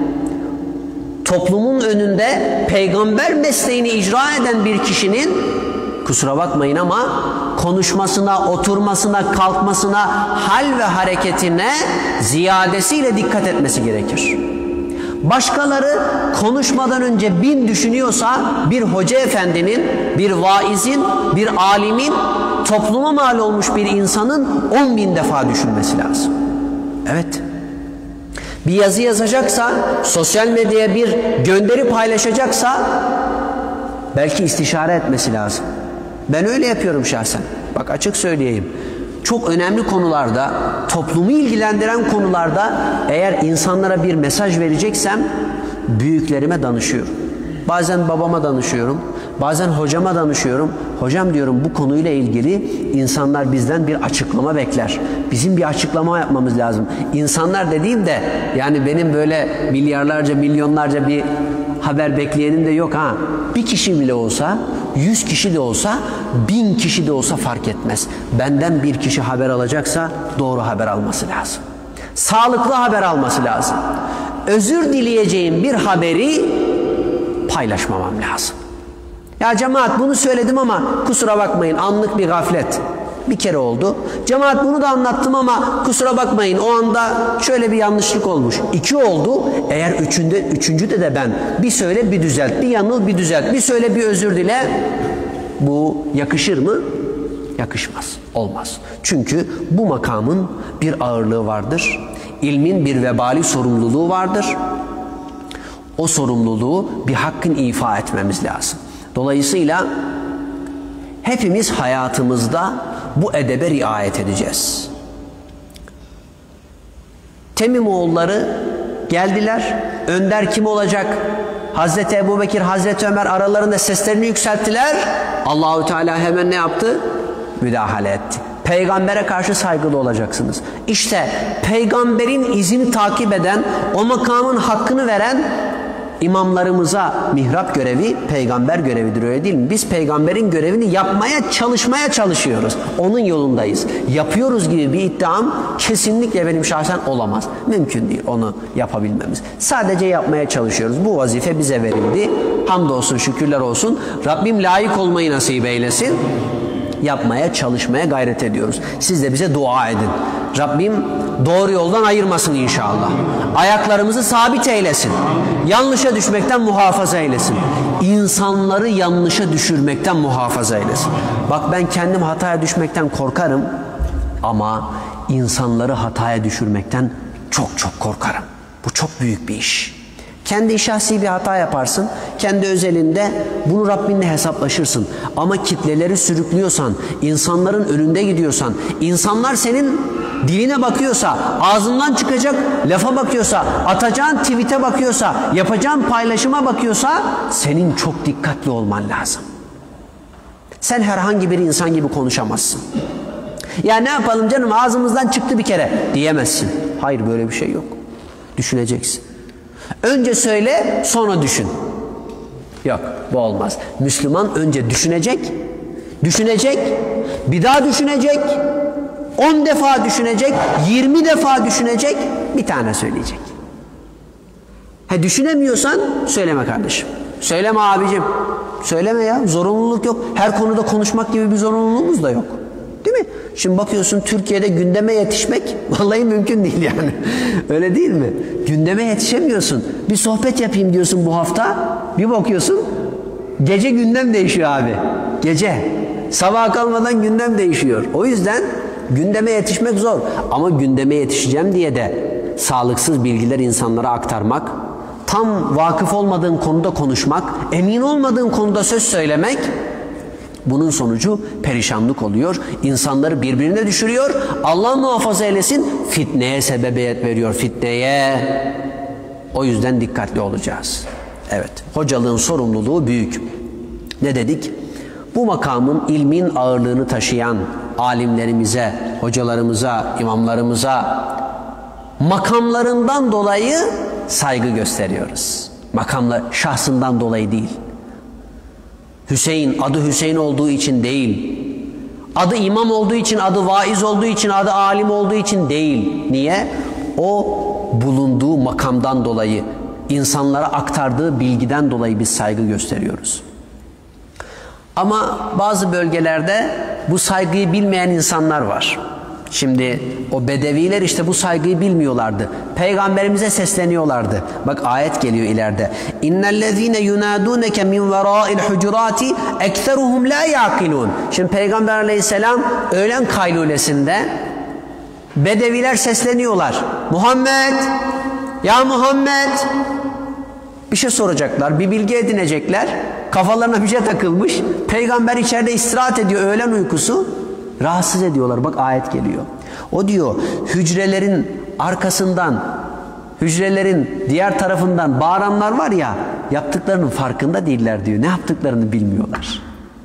toplumun önünde peygamber mesleğini icra eden bir kişinin, kusura bakmayın ama, konuşmasına, oturmasına, kalkmasına, hal ve hareketine ziyadesiyle dikkat etmesi gerekir. Başkaları konuşmadan önce bin düşünüyorsa bir hoca efendinin, bir vaizin, bir alimin, topluma mal olmuş bir insanın on bin defa düşünmesi lazım. Evet. Bir yazı yazacaksa, sosyal medyaya bir gönderi paylaşacaksa belki istişare etmesi lazım. Ben öyle yapıyorum şahsen. Bak açık söyleyeyim. Çok önemli konularda, toplumu ilgilendiren konularda eğer insanlara bir mesaj vereceksem büyüklerime danışıyorum. Bazen babama danışıyorum, bazen hocama danışıyorum. Hocam diyorum, bu konuyla ilgili insanlar bizden bir açıklama bekler. Bizim bir açıklama yapmamız lazım. İnsanlar dediğim de yani benim böyle milyarlarca, milyonlarca bir haber bekleyenim de yok ha. Bir kişi bile olsa, yüz kişi de olsa, bin kişi de olsa fark etmez. Benden bir kişi haber alacaksa doğru haber alması lazım. Sağlıklı haber alması lazım. Özür dileyeceğim bir haberi paylaşmamam lazım. Ya cemaat bunu söyledim ama kusura bakmayın, anlık bir gaflet. Bir kere oldu. Cemaat bunu da anlattım ama kusura bakmayın, o anda şöyle bir yanlışlık olmuş. İki oldu. Eğer üçünde, üçüncüde de ben bir söyle bir düzelt, bir yanıl bir düzelt, bir söyle bir özür dile. Bu yakışır mı? Yakışmaz. Olmaz. Çünkü bu makamın bir ağırlığı vardır. İlmin bir vebali sorumluluğu vardır. O sorumluluğu bir hakkın ifa etmemiz lazım. Dolayısıyla hepimiz hayatımızda bu edebe riayet edeceğiz. Temimoğulları geldiler. Önder kim olacak? Hazreti Ebubekir, Hazreti Ömer aralarında seslerini yükselttiler. Allahu Teala hemen ne yaptı? Müdahale etti. Peygambere karşı saygılı olacaksınız. İşte peygamberin izini takip eden, o makamın hakkını veren İmamlarımıza mihrap görevi peygamber görevidir, öyle değil mi? Biz peygamberin görevini yapmaya çalışmaya çalışıyoruz. Onun yolundayız. Yapıyoruz gibi bir iddiam kesinlikle benim şahsen olamaz. Mümkün değil onu yapabilmemiz. Sadece yapmaya çalışıyoruz. Bu vazife bize verildi. Hamdolsun, şükürler olsun. Rabbim layık olmayı nasip eylesin. Yapmaya, çalışmaya gayret ediyoruz. Siz de bize dua edin. Rabbim doğru yoldan ayırmasın inşallah. Ayaklarımızı sabit eylesin. Yanlışa düşmekten muhafaza eylesin. İnsanları yanlışa düşürmekten muhafaza eylesin. Bak ben kendim hataya düşmekten korkarım ama insanları hataya düşürmekten çok çok korkarım. Bu çok büyük bir iş. Kendi şahsi bir hata yaparsın, kendi özelinde bunu Rabbinle hesaplaşırsın. Ama kitleleri sürüklüyorsan, insanların önünde gidiyorsan, insanlar senin diline bakıyorsa, ağzından çıkacak lafa bakıyorsa, atacağın tweet'e bakıyorsa, yapacağın paylaşıma bakıyorsa, senin çok dikkatli olman lazım. Sen herhangi bir insan gibi konuşamazsın. Ya ne yapalım canım, ağzımızdan çıktı bir kere diyemezsin. Hayır, böyle bir şey yok. Düşüneceksin. Önce söyle, sonra düşün. Yok, bu olmaz. Müslüman önce düşünecek, düşünecek, bir daha düşünecek, on defa düşünecek, yirmi defa düşünecek, bir tane söyleyecek. He, düşünemiyorsan söyleme kardeşim. Söyleme abicim. Söyleme ya, zorunluluk yok. Her konuda konuşmak gibi bir zorunluluğumuz da yok. Değil mi? Şimdi bakıyorsun Türkiye'de gündeme yetişmek vallahi mümkün değil yani. Öyle değil mi? Gündeme yetişemiyorsun. Bir sohbet yapayım diyorsun bu hafta. Bir bakıyorsun gece gündem değişiyor abi. Gece. Sabaha kalmadan gündem değişiyor. O yüzden gündeme yetişmek zor. Ama gündeme yetişeceğim diye de sağlıksız bilgiler insanlara aktarmak, tam vakıf olmadığın konuda konuşmak, emin olmadığın konuda söz söylemek, bunun sonucu perişanlık oluyor. İnsanları birbirine düşürüyor. Allah muhafaza eylesin, fitneye sebebiyet veriyor. Fitneye. O yüzden dikkatli olacağız. Evet. Hocalığın sorumluluğu büyük. Ne dedik? Bu makamın ilmin ağırlığını taşıyan alimlerimize, hocalarımıza, imamlarımıza makamlarından dolayı saygı gösteriyoruz. Makamlar şahsından dolayı değil. Hüseyin, adı Hüseyin olduğu için değil. Adı imam olduğu için, adı vaiz olduğu için, adı alim olduğu için değil. Niye? O bulunduğu makamdan dolayı, insanlara aktardığı bilgiden dolayı biz saygı gösteriyoruz. Ama bazı bölgelerde bu saygıyı bilmeyen insanlar var. Şimdi o bedeviler işte bu saygıyı bilmiyorlardı. Peygamberimize sesleniyorlardı. Bak ayet geliyor ileride. İnnellezîne yunâdûneke min verâil hucurâti ekseruhum lâ yâkilûn. Şimdi Peygamber aleyhisselam öğlen kaylulesinde bedeviler sesleniyorlar. Muhammed, ya Muhammed. Bir şey soracaklar, bir bilgi edinecekler. Kafalarına bir şey takılmış. Peygamber içeride istirahat ediyor, öğlen uykusu. Rahatsız ediyorlar. Bak ayet geliyor. O diyor hücrelerin arkasından, hücrelerin diğer tarafından bağıranlar var ya, yaptıklarının farkında değiller diyor. Ne yaptıklarını bilmiyorlar.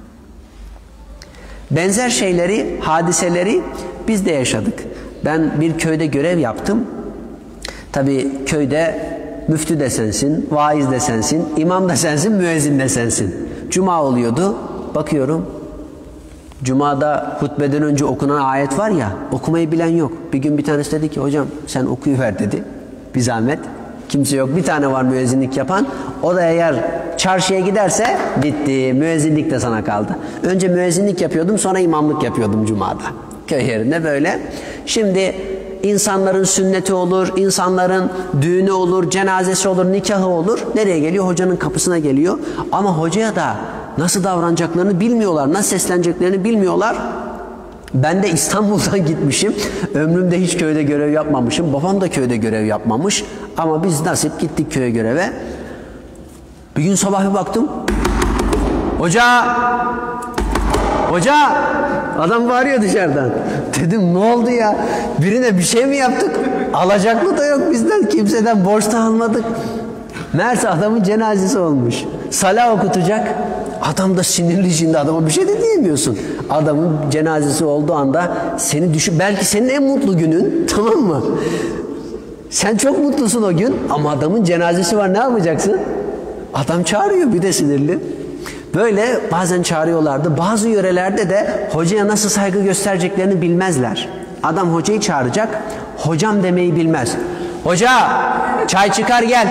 Benzer şeyleri, hadiseleri biz de yaşadık. Ben bir köyde görev yaptım. Tabii köyde müftü de sensin, vaiz de sensin, imam da sensin, müezzin de sensin. Cuma oluyordu. Bakıyorum. Cuma'da hutbeden önce okunan ayet var ya, okumayı bilen yok. Bir gün bir tanesi dedi ki hocam sen okuyuver dedi. Bir zahmet. Kimse yok. Bir tane var müezzinlik yapan. O da eğer çarşıya giderse bitti. Müezzinlik de sana kaldı. Önce müezzinlik yapıyordum, sonra imamlık yapıyordum Cuma'da. Köy yerinde böyle. Şimdi insanların sünneti olur, insanların düğünü olur, cenazesi olur, nikahı olur. Nereye geliyor? Hocanın kapısına geliyor. Ama hocaya da nasıl davranacaklarını bilmiyorlar, nasıl sesleneceklerini bilmiyorlar. Ben de İstanbul'dan gitmişim. Ömrümde hiç köyde görev yapmamışım. Babam da köyde görev yapmamış. Ama biz nasip gittik köye göreve. Bir gün sabah bir baktım. Hoca! Hoca! Adam bağırıyor dışarıdan. Dedim ne oldu ya? Birine bir şey mi yaptık? Alacaklı da yok bizden. Kimseden borç da almadık. Meğerse adamın cenazesi olmuş. Salah okutacak. Adam da sinirli, şimdi adama bir şey de diyemiyorsun. Adamın cenazesi olduğu anda seni düşün. Belki senin en mutlu günün, tamam mı? Sen çok mutlusun o gün ama adamın cenazesi var, ne yapacaksın? Adam çağırıyor, bir de sinirli. Böyle bazen çağırıyorlardı. Bazı yörelerde de hocaya nasıl saygı göstereceklerini bilmezler. Adam hocayı çağıracak, hocam demeyi bilmez. Hoca, çay çıkar gel.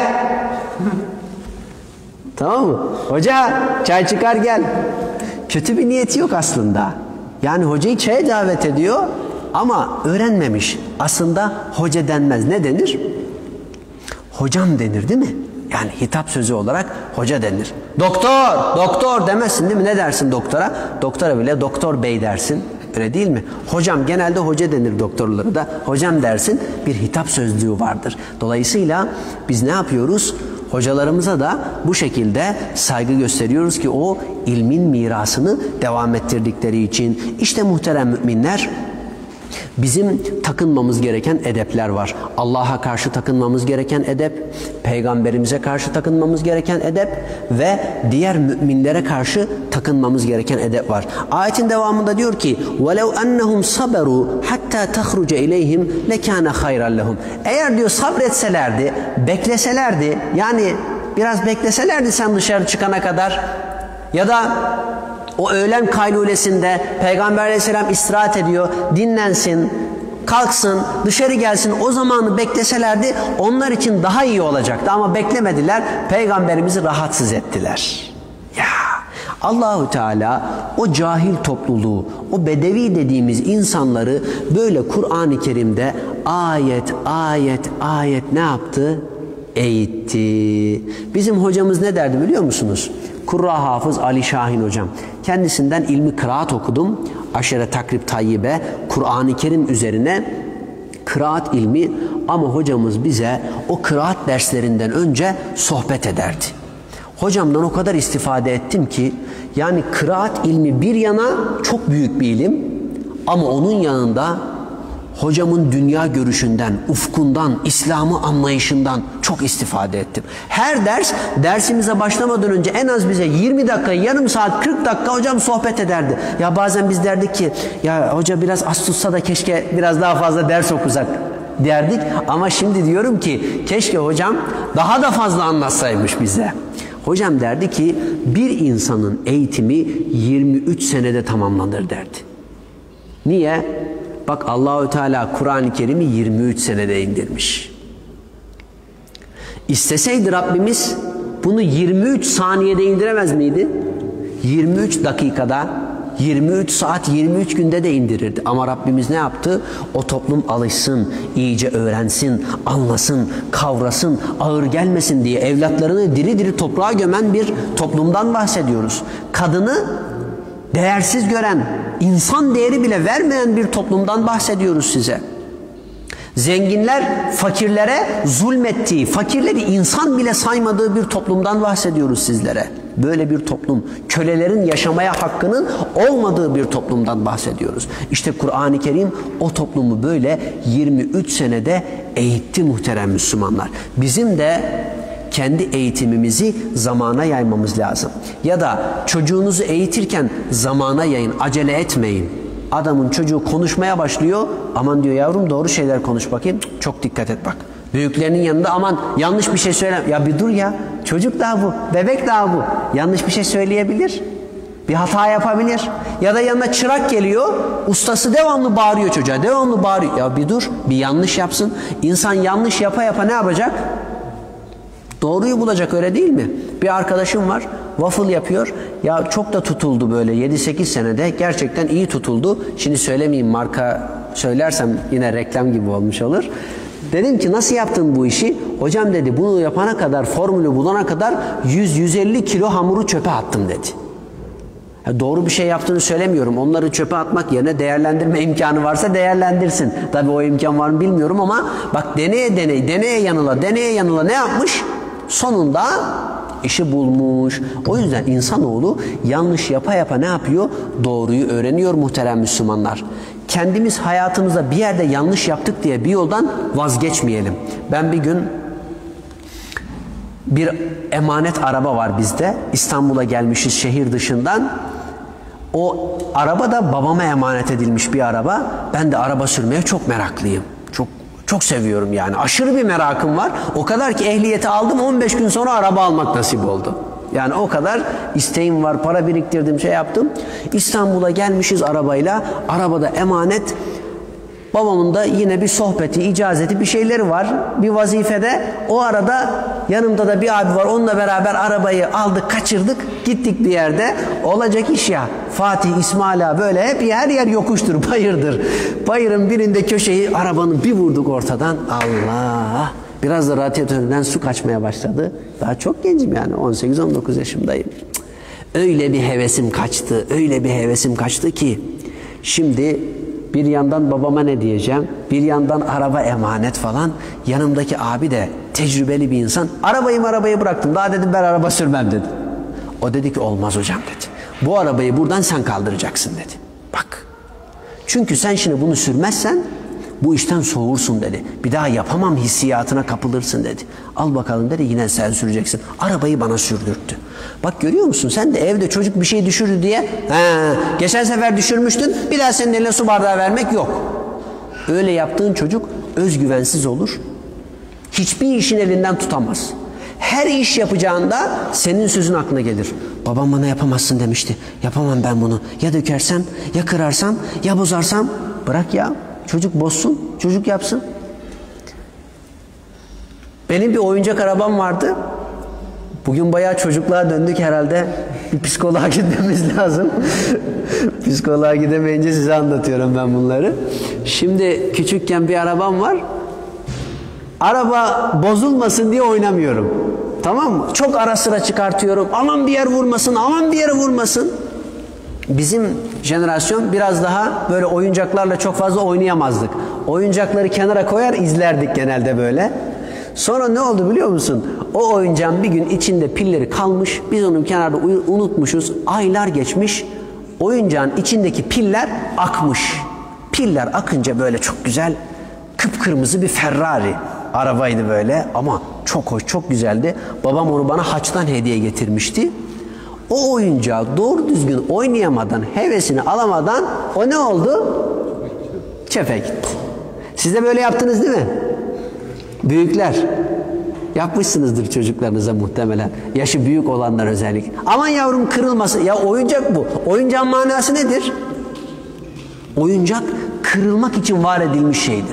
Tamam mı? Hoca, çay çıkar gel. Kötü bir niyeti yok aslında. Yani hocayı çaya davet ediyor ama öğrenmemiş. Aslında hoca denmez. Ne denir? Hocam denir değil mi? Yani hitap sözü olarak hoca denir. Doktor, doktor demezsin değil mi? Ne dersin doktora? Doktora bile doktor bey dersin. Öyle değil mi? Hocam, genelde hoca denir doktorları da. Hocam dersin, bir hitap sözlüğü vardır. Dolayısıyla biz ne yapıyoruz? Hocalarımıza da bu şekilde saygı gösteriyoruz ki o ilmin mirasını devam ettirdikleri için. İşte muhterem müminler, bizim takınmamız gereken edepler var. Allah'a karşı takınmamız gereken edep, Peygamberimize karşı takınmamız gereken edep ve diğer müminlere karşı takınmamız gereken edep var. Ayetin devamında diyor ki: وَلَوْ أَنَّهُمْ صَبَرُوا حَتَّى تَخْرُجَ اِلَيْهِمْ لَكَانَ خَيْرًا لَهُمْ. Eğer diyor sabretselerdi, bekleselerdi, yani biraz bekleselerdi sen dışarı çıkana kadar, ya da o öğlen kaylulesinde Peygamber aleyhisselam istirahat ediyor, dinlensin, kalksın, dışarı gelsin, o zamanı bekleselerdi onlar için daha iyi olacaktı. Ama beklemediler, Peygamberimizi rahatsız ettiler. Ya Allahu Teala o cahil topluluğu, o bedevi dediğimiz insanları böyle Kur'an-ı Kerim'de ayet ayet ayet ne yaptı? Eğitti. Bizim hocamız ne derdi biliyor musunuz? Kurra Hafız Ali Şahin hocam. Kendisinden ilmi kıraat okudum. Aşere Takrib Tayyibe, Kur'an-ı Kerim üzerine kıraat ilmi, ama hocamız bize o kıraat derslerinden önce sohbet ederdi. Hocamdan o kadar istifade ettim ki, yani kıraat ilmi bir yana çok büyük bir ilim, ama onun yanında hocamın dünya görüşünden, ufkundan, İslam'ı anlayışından çok istifade ettim. Her ders, dersimize başlamadan önce en az bize yirmi dakika, yarım saat, kırk dakika hocam sohbet ederdi. Ya bazen biz derdik ki, ya hoca biraz az tutsa da keşke biraz daha fazla ders okusak derdik. Ama şimdi diyorum ki, keşke hocam daha da fazla anlatsaymış bize. Hocam derdi ki, bir insanın eğitimi yirmi üç senede tamamlanır derdi. Niye? Bak, Allahü Teala Kur'an-ı Kerim'i yirmi üç senede indirmiş. İsteseydi Rabbimiz bunu yirmi üç saniyede indiremez miydi? yirmi üç dakikada, yirmi üç saat yirmi üç günde de indirirdi. Ama Rabbimiz ne yaptı? O toplum alışsın, iyice öğrensin, anlasın, kavrasın, ağır gelmesin diye evlatlarını diri diri toprağa gömen bir toplumdan bahsediyoruz. Kadını değersiz gören, insan değeri bile vermeyen bir toplumdan bahsediyoruz size. Zenginler fakirlere zulmettiği, fakirleri insan bile saymadığı bir toplumdan bahsediyoruz sizlere. Böyle bir toplum, kölelerin yaşamaya hakkının olmadığı bir toplumdan bahsediyoruz. İşte Kur'an-ı Kerim o toplumu böyle yirmi üç senede eğitti muhterem Müslümanlar. Bizim de kendi eğitimimizi zamana yaymamız lazım. Ya da çocuğunuzu eğitirken zamana yayın, acele etmeyin. Adamın çocuğu konuşmaya başlıyor. Aman diyor yavrum doğru şeyler konuş bakayım. Çok dikkat et bak. Büyüklerinin yanında aman yanlış bir şey söyle. Ya bir dur ya. Çocuk daha bu. Bebek daha bu. Yanlış bir şey söyleyebilir. Bir hata yapabilir. Ya da yanına çırak geliyor. Ustası devamlı bağırıyor çocuğa. Devamlı bağırıyor. Ya bir dur. Bir yanlış yapsın. İnsan yanlış yapa yapa ne yapacak? Doğruyu bulacak, öyle değil mi? Bir arkadaşım var. Waffle yapıyor. Ya çok da tutuldu böyle yedi sekiz senede. Gerçekten iyi tutuldu. Şimdi söylemeyeyim, marka söylersem yine reklam gibi olmuş olur. Dedim ki nasıl yaptın bu işi? Hocam dedi bunu yapana kadar, formülü bulana kadar yüz yüz elli kilo hamuru çöpe attım dedi. Ya doğru bir şey yaptığını söylemiyorum. Onları çöpe atmak yerine değerlendirme imkanı varsa değerlendirsin. Tabii o imkan var mı bilmiyorum ama bak deneye deney, deneye yanıla, deneye yanıla ne yapmış? Sonunda işi bulmuş. O yüzden insanoğlu yanlış yapa yapa ne yapıyor? Doğruyu öğreniyor muhterem Müslümanlar. Kendimiz hayatımızda bir yerde yanlış yaptık diye bir yoldan vazgeçmeyelim. Ben bir gün bir emanet araba var bizde. İstanbul'a gelmişiz şehir dışından. O araba da babama emanet edilmiş bir araba. Ben de araba sürmeye çok meraklıyım. Çok çok seviyorum yani. Aşırı bir merakım var. O kadar ki ehliyeti aldım, on beş gün sonra araba almak nasip oldu. Yani o kadar isteğim var, para biriktirdim, şey yaptım. İstanbul'a gelmişiz arabayla. Arabada emanet. Babamın da yine bir sohbeti, icazeti, bir şeyleri var. Bir vazifede. O arada yanımda da bir abi var. Onunla beraber arabayı aldık, kaçırdık. Gittik bir yerde. Olacak iş ya. Fatih, İsmaila böyle hep her yer yokuştur, bayırdır. Bayırın birinde köşeyi arabanın bir vurduk ortadan. Allah! Biraz da radyatöründen su kaçmaya başladı. Daha çok gencim yani. on sekiz on dokuz yaşımdayım. Öyle bir hevesim kaçtı. Öyle bir hevesim kaçtı ki şimdi bir yandan babama ne diyeceğim? Bir yandan araba emanet falan. Yanımdaki abi de tecrübeli bir insan. Arabayı arabayı bıraktım. Daha dedim ben araba sürmem dedim. O dedi ki olmaz hocam dedi. Bu arabayı buradan sen kaldıracaksın dedi. Bak. Çünkü sen şimdi bunu sürmezsen bu işten soğursun dedi. Bir daha yapamam hissiyatına kapılırsın dedi. Al bakalım dedi, yine sen süreceksin. Arabayı bana sürdürttü. Bak görüyor musun? Sen de evde çocuk bir şey düşürdü diye he, geçen sefer düşürmüştün, bir daha senin eline su bardağı vermek yok. Öyle yaptığın çocuk özgüvensiz olur. Hiçbir işin elinden tutamaz. Her iş yapacağında senin sözün aklına gelir. Babam bana yapamazsın demişti. Yapamam ben bunu. Ya dökersem, ya kırarsam, ya bozarsam. Bırak ya. Çocuk bozsun, çocuk yapsın. Benim bir oyuncak arabam vardı. Bugün bayağı çocukluğa döndük herhalde. Bir psikoloğa gitmemiz lazım. Psikoloğa gidemeyince size anlatıyorum ben bunları. Şimdi küçükken bir arabam var. Araba bozulmasın diye oynamıyorum. Tamam mı? Çok ara sıra çıkartıyorum. Aman bir yer vurmasın, aman bir yere vurmasın. Bizim jenerasyon biraz daha böyle oyuncaklarla çok fazla oynayamazdık. Oyuncakları kenara koyar izlerdik genelde böyle. Sonra ne oldu biliyor musun? O oyuncağın bir gün içinde pilleri kalmış. Biz onu kenarda unutmuşuz. Aylar geçmiş. Oyuncağın içindeki piller akmış. Piller akınca böyle çok güzel kıpkırmızı bir Ferrari arabaydı böyle. Ama çok hoş, çok güzeldi. Babam onu bana haçtan hediye getirmişti. O oyuncağı doğru düzgün oynayamadan, hevesini alamadan o ne oldu? Çöpe gitti. Siz de böyle yaptınız değil mi? Büyükler. Yapmışsınızdır çocuklarınıza muhtemelen. Yaşı büyük olanlar özellikle. Aman yavrum kırılmasın. Ya oyuncak bu. Oyuncağın manası nedir? Oyuncak kırılmak için var edilmiş şeydir.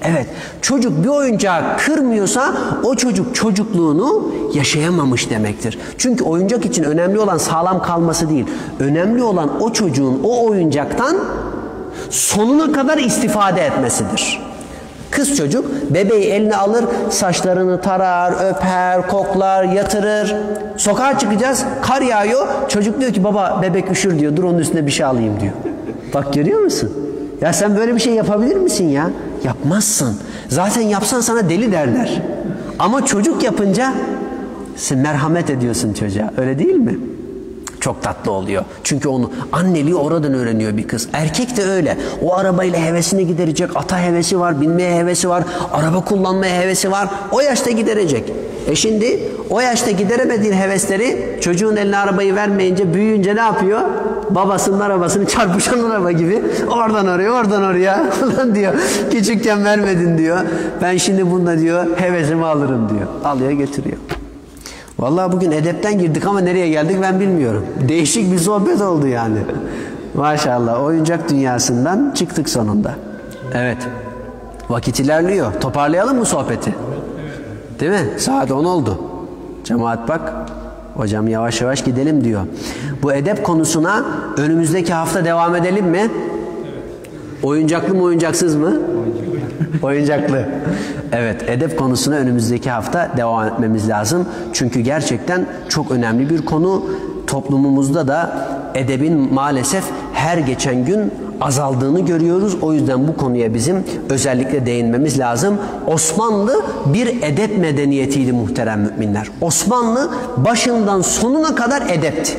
Evet, çocuk bir oyuncağı kırmıyorsa o çocuk çocukluğunu yaşayamamış demektir. Çünkü oyuncak için önemli olan sağlam kalması değil. Önemli olan o çocuğun o oyuncaktan sonuna kadar istifade etmesidir. Kız çocuk bebeği eline alır, saçlarını tarar, öper, koklar, yatırır. Sokağa çıkacağız, kar yağıyor. Çocuk diyor ki baba bebek üşür diyor, dur onun üstüne bir şey alayım diyor. Bak görüyor musun? Ya sen böyle bir şey yapabilir misin ya? Yapmazsın. Zaten yapsan sana deli derler. Ama çocuk yapınca sen merhamet ediyorsun çocuğa. Öyle değil mi? Çok tatlı oluyor. Çünkü onu anneliği oradan öğreniyor bir kız. Erkek de öyle. O arabayla hevesini giderecek. Ata hevesi var, binmeye hevesi var, araba kullanmaya hevesi var. O yaşta giderecek. E şimdi o yaşta gideremediğin hevesleri çocuğun eline arabayı vermeyince büyüyünce ne yapıyor? Babasının arabasını çarpışan araba gibi oradan oraya oradan oraya falan diyor. Küçükken vermedin diyor. Ben şimdi bunda diyor hevesimi alırım diyor. Alıyor götürüyor. Vallahi bugün edepten girdik ama nereye geldik ben bilmiyorum. Değişik bir sohbet oldu yani. Maşallah oyuncak dünyasından çıktık sonunda. Evet. Vakit ilerliyor. Toparlayalım mı sohbeti? Değil mi? Saat on oldu. Cemaat bak. Hocam yavaş yavaş gidelim diyor. Bu edep konusuna önümüzdeki hafta devam edelim mi? Oyuncaklı mı oyuncaksız mı? Oyuncaklı. Evet, edep konusuna önümüzdeki hafta devam etmemiz lazım. Çünkü gerçekten çok önemli bir konu. Toplumumuzda da edebin maalesef her geçen gün azaldığını görüyoruz. O yüzden bu konuya bizim özellikle değinmemiz lazım. Osmanlı bir edep medeniyetiydi muhterem müminler. Osmanlı başından sonuna kadar edepti.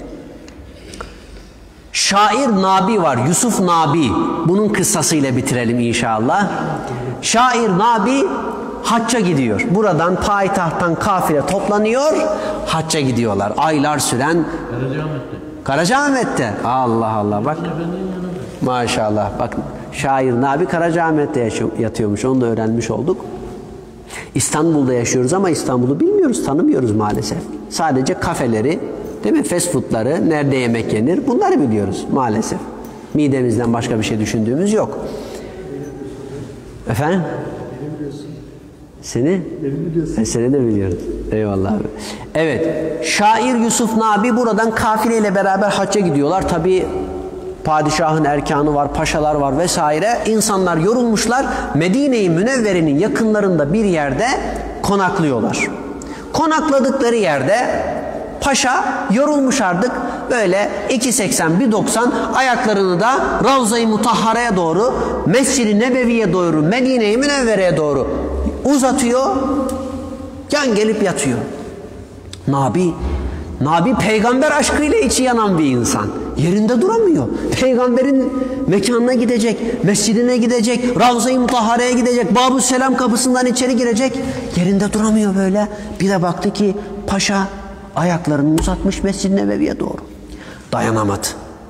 Şair Nabi var, Yusuf Nabi. Bunun kıssasıyla bitirelim inşallah. Şair Nabi hacca gidiyor. Buradan payitahttan kafile toplanıyor, hacca gidiyorlar. Aylar süren Karacaahmet'te. Karacaahmet'te. Allah Allah bak. Maşallah bak şair Nabi Karacaahmet'te yatıyormuş. Onu da öğrenmiş olduk. İstanbul'da yaşıyoruz ama İstanbul'u bilmiyoruz, tanımıyoruz maalesef. Sadece kafeleri, değil mi? Fast food'ları, nerede yemek yenir bunları biliyoruz maalesef. Midemizden başka bir şey düşündüğümüz yok. Efendim? Beni biliyorsun. Seni? Beni biliyorsun. E, seni de biliyoruz. Eyvallah abi. Evet. Şair Yusuf Nabi buradan kafileyle beraber hacca gidiyorlar. Tabi padişahın erkanı var, paşalar var vesaire. İnsanlar yorulmuşlar. Medine-i Münevvere'nin yakınlarında bir yerde konaklıyorlar. Konakladıkları yerde paşa yorulmuş artık böyle iki seksen bir doksan ayaklarını da Ravza-i Mutahhara'ya doğru, Mescid-i Nebevi'ye doğru, Medine-i Münevvere'ye doğru uzatıyor. Yan gelip yatıyor. Nabi, Nabi peygamber aşkıyla içi yanan bir insan. Yerinde duramıyor. Peygamberin mekanına gidecek, mescidine gidecek, Ravza-i Mutahhara'ya gidecek, Bab-ı Selam kapısından içeri girecek. Yerinde duramıyor böyle. Bir de baktı ki paşa ayaklarını uzatmış Mescid-i Nebevi'ye doğru. Dayanamadı.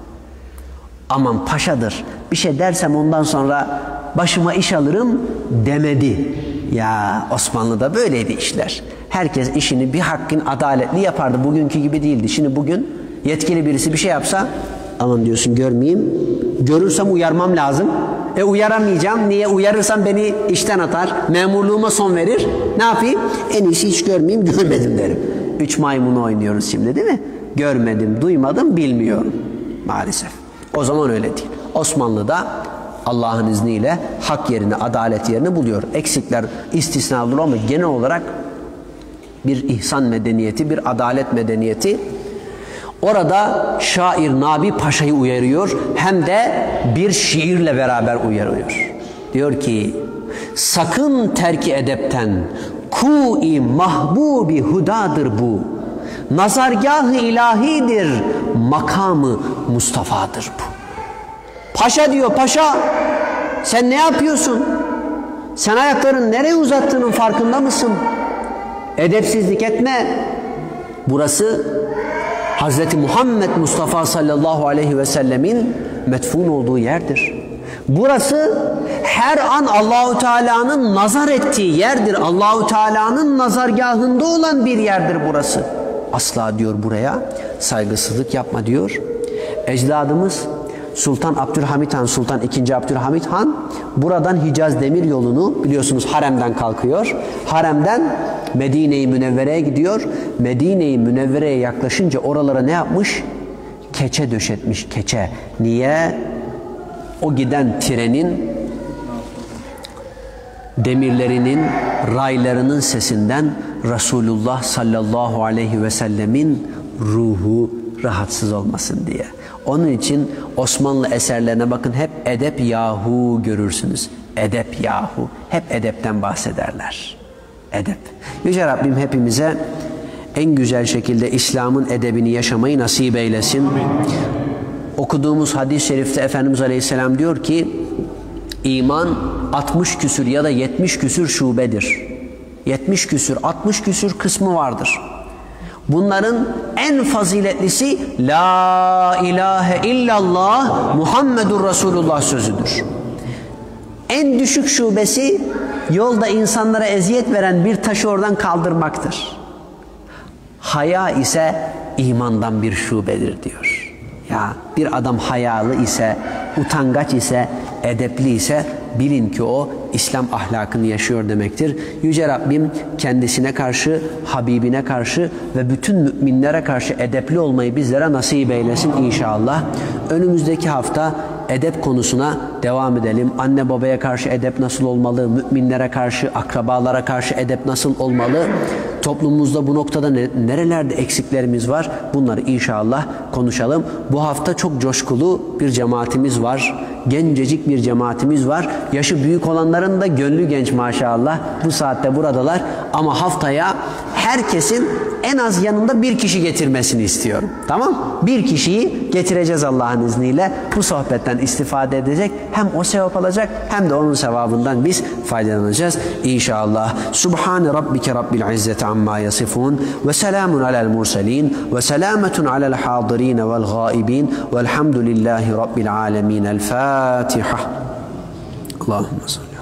Aman paşadır. Bir şey dersem ondan sonra başıma iş alırım demedi. Ya Osmanlı'da böyleydi işler. Herkes işini bir hakkın adaletli yapardı. Bugünkü gibi değildi. Şimdi bugün yetkili birisi bir şey yapsa aman diyorsun görmeyeyim. Görürsem uyarmam lazım. E uyaramayacağım. Niye? Uyarırsam beni işten atar. Memurluğuma son verir. Ne yapayım? En iyisi hiç görmeyeyim, görmedim derim. Üç maymunu oynuyoruz şimdi değil mi? Görmedim, duymadım, bilmiyorum. Maalesef. O zaman öyle değil. Osmanlı'da Allah'ın izniyle hak yerini, adalet yerini buluyor. Eksikler, istisnalar ama genel olarak bir ihsan medeniyeti, bir adalet medeniyeti. Orada şair Nabi Paşa'yı uyarıyor. Hem de bir şiirle beraber uyarıyor. Diyor ki sakın terki edepten ku-i mahbubi hudadır bu. Nazargâh-ı ilahidir, makamı Mustafa'dır bu. Paşa diyor, paşa sen ne yapıyorsun? Sen ayaklarını nereye uzattığının farkında mısın? Edepsizlik etme. Burası Hazreti Muhammed Mustafa sallallahu aleyhi ve sellemin metfun olduğu yerdir. Burası her an Allahu Teala'nın nazar ettiği yerdir. Allahu Teala'nın nazargahında olan bir yerdir burası. Asla diyor buraya saygısızlık yapma diyor. Ecdadımız Sultan Abdülhamit Han, Sultan ikinci. Abdülhamit Han buradan Hicaz demir yolunu biliyorsunuz haremden kalkıyor. Haremden Medine-i Münevvere'ye gidiyor. Medine-i Münevvere'ye yaklaşınca oralara ne yapmış? Keçe döşetmiş, keçe. Niye? O giden trenin demirlerinin, raylarının sesinden Resulullah sallallahu aleyhi ve sellemin ruhu rahatsız olmasın diye. Onun için Osmanlı eserlerine bakın, hep edep yahu görürsünüz. Edep yahu. Hep edepten bahsederler. Edep. Yüce Rabbim hepimize en güzel şekilde İslam'ın edebini yaşamayı nasip eylesin. Okuduğumuz hadis-i şerifte Efendimiz Aleyhisselam diyor ki, İman altmış küsür ya da yetmiş küsür şubedir. yetmiş küsür, altmış küsür kısmı vardır. Bunların en faziletlisi La ilahe illallah Muhammedur Resulullah sözüdür. En düşük şubesi yolda insanlara eziyet veren bir taşı oradan kaldırmaktır. Haya ise imandan bir şubedir diyor. Ya bir adam hayalı ise, utangaç ise, edepli ise bilin ki o İslam ahlakını yaşıyor demektir. Yüce Rabbim kendisine karşı, Habibine karşı ve bütün müminlere karşı edepli olmayı bizlere nasip eylesin inşallah. Önümüzdeki hafta edep konusuna devam edelim. Anne babaya karşı edep nasıl olmalı? Müminlere karşı, akrabalara karşı edep nasıl olmalı? Toplumumuzda bu noktada ne, nerelerde eksiklerimiz var? Bunları inşallah konuşalım. Bu hafta çok coşkulu bir cemaatimiz var. Gencecik bir cemaatimiz var. Yaşı büyük olanların da gönlü genç maşallah. Bu saatte buradalar. Ama haftaya herkesin en az yanında bir kişi getirmesini istiyorum. Tamam? Bir kişiyi getireceğiz Allah'ın izniyle. Bu sohbetten istifade edecek. Hem o sevap alacak hem de onun sevabından biz faydalanacağız inşallah. Subhane rabbike rabbil izzeti amma yasifun ve selamun alel murselin ve selametun alel hadirin vel gaibin velhamdülillahi rabbil alemin. El Fatiha. Allahümme salli.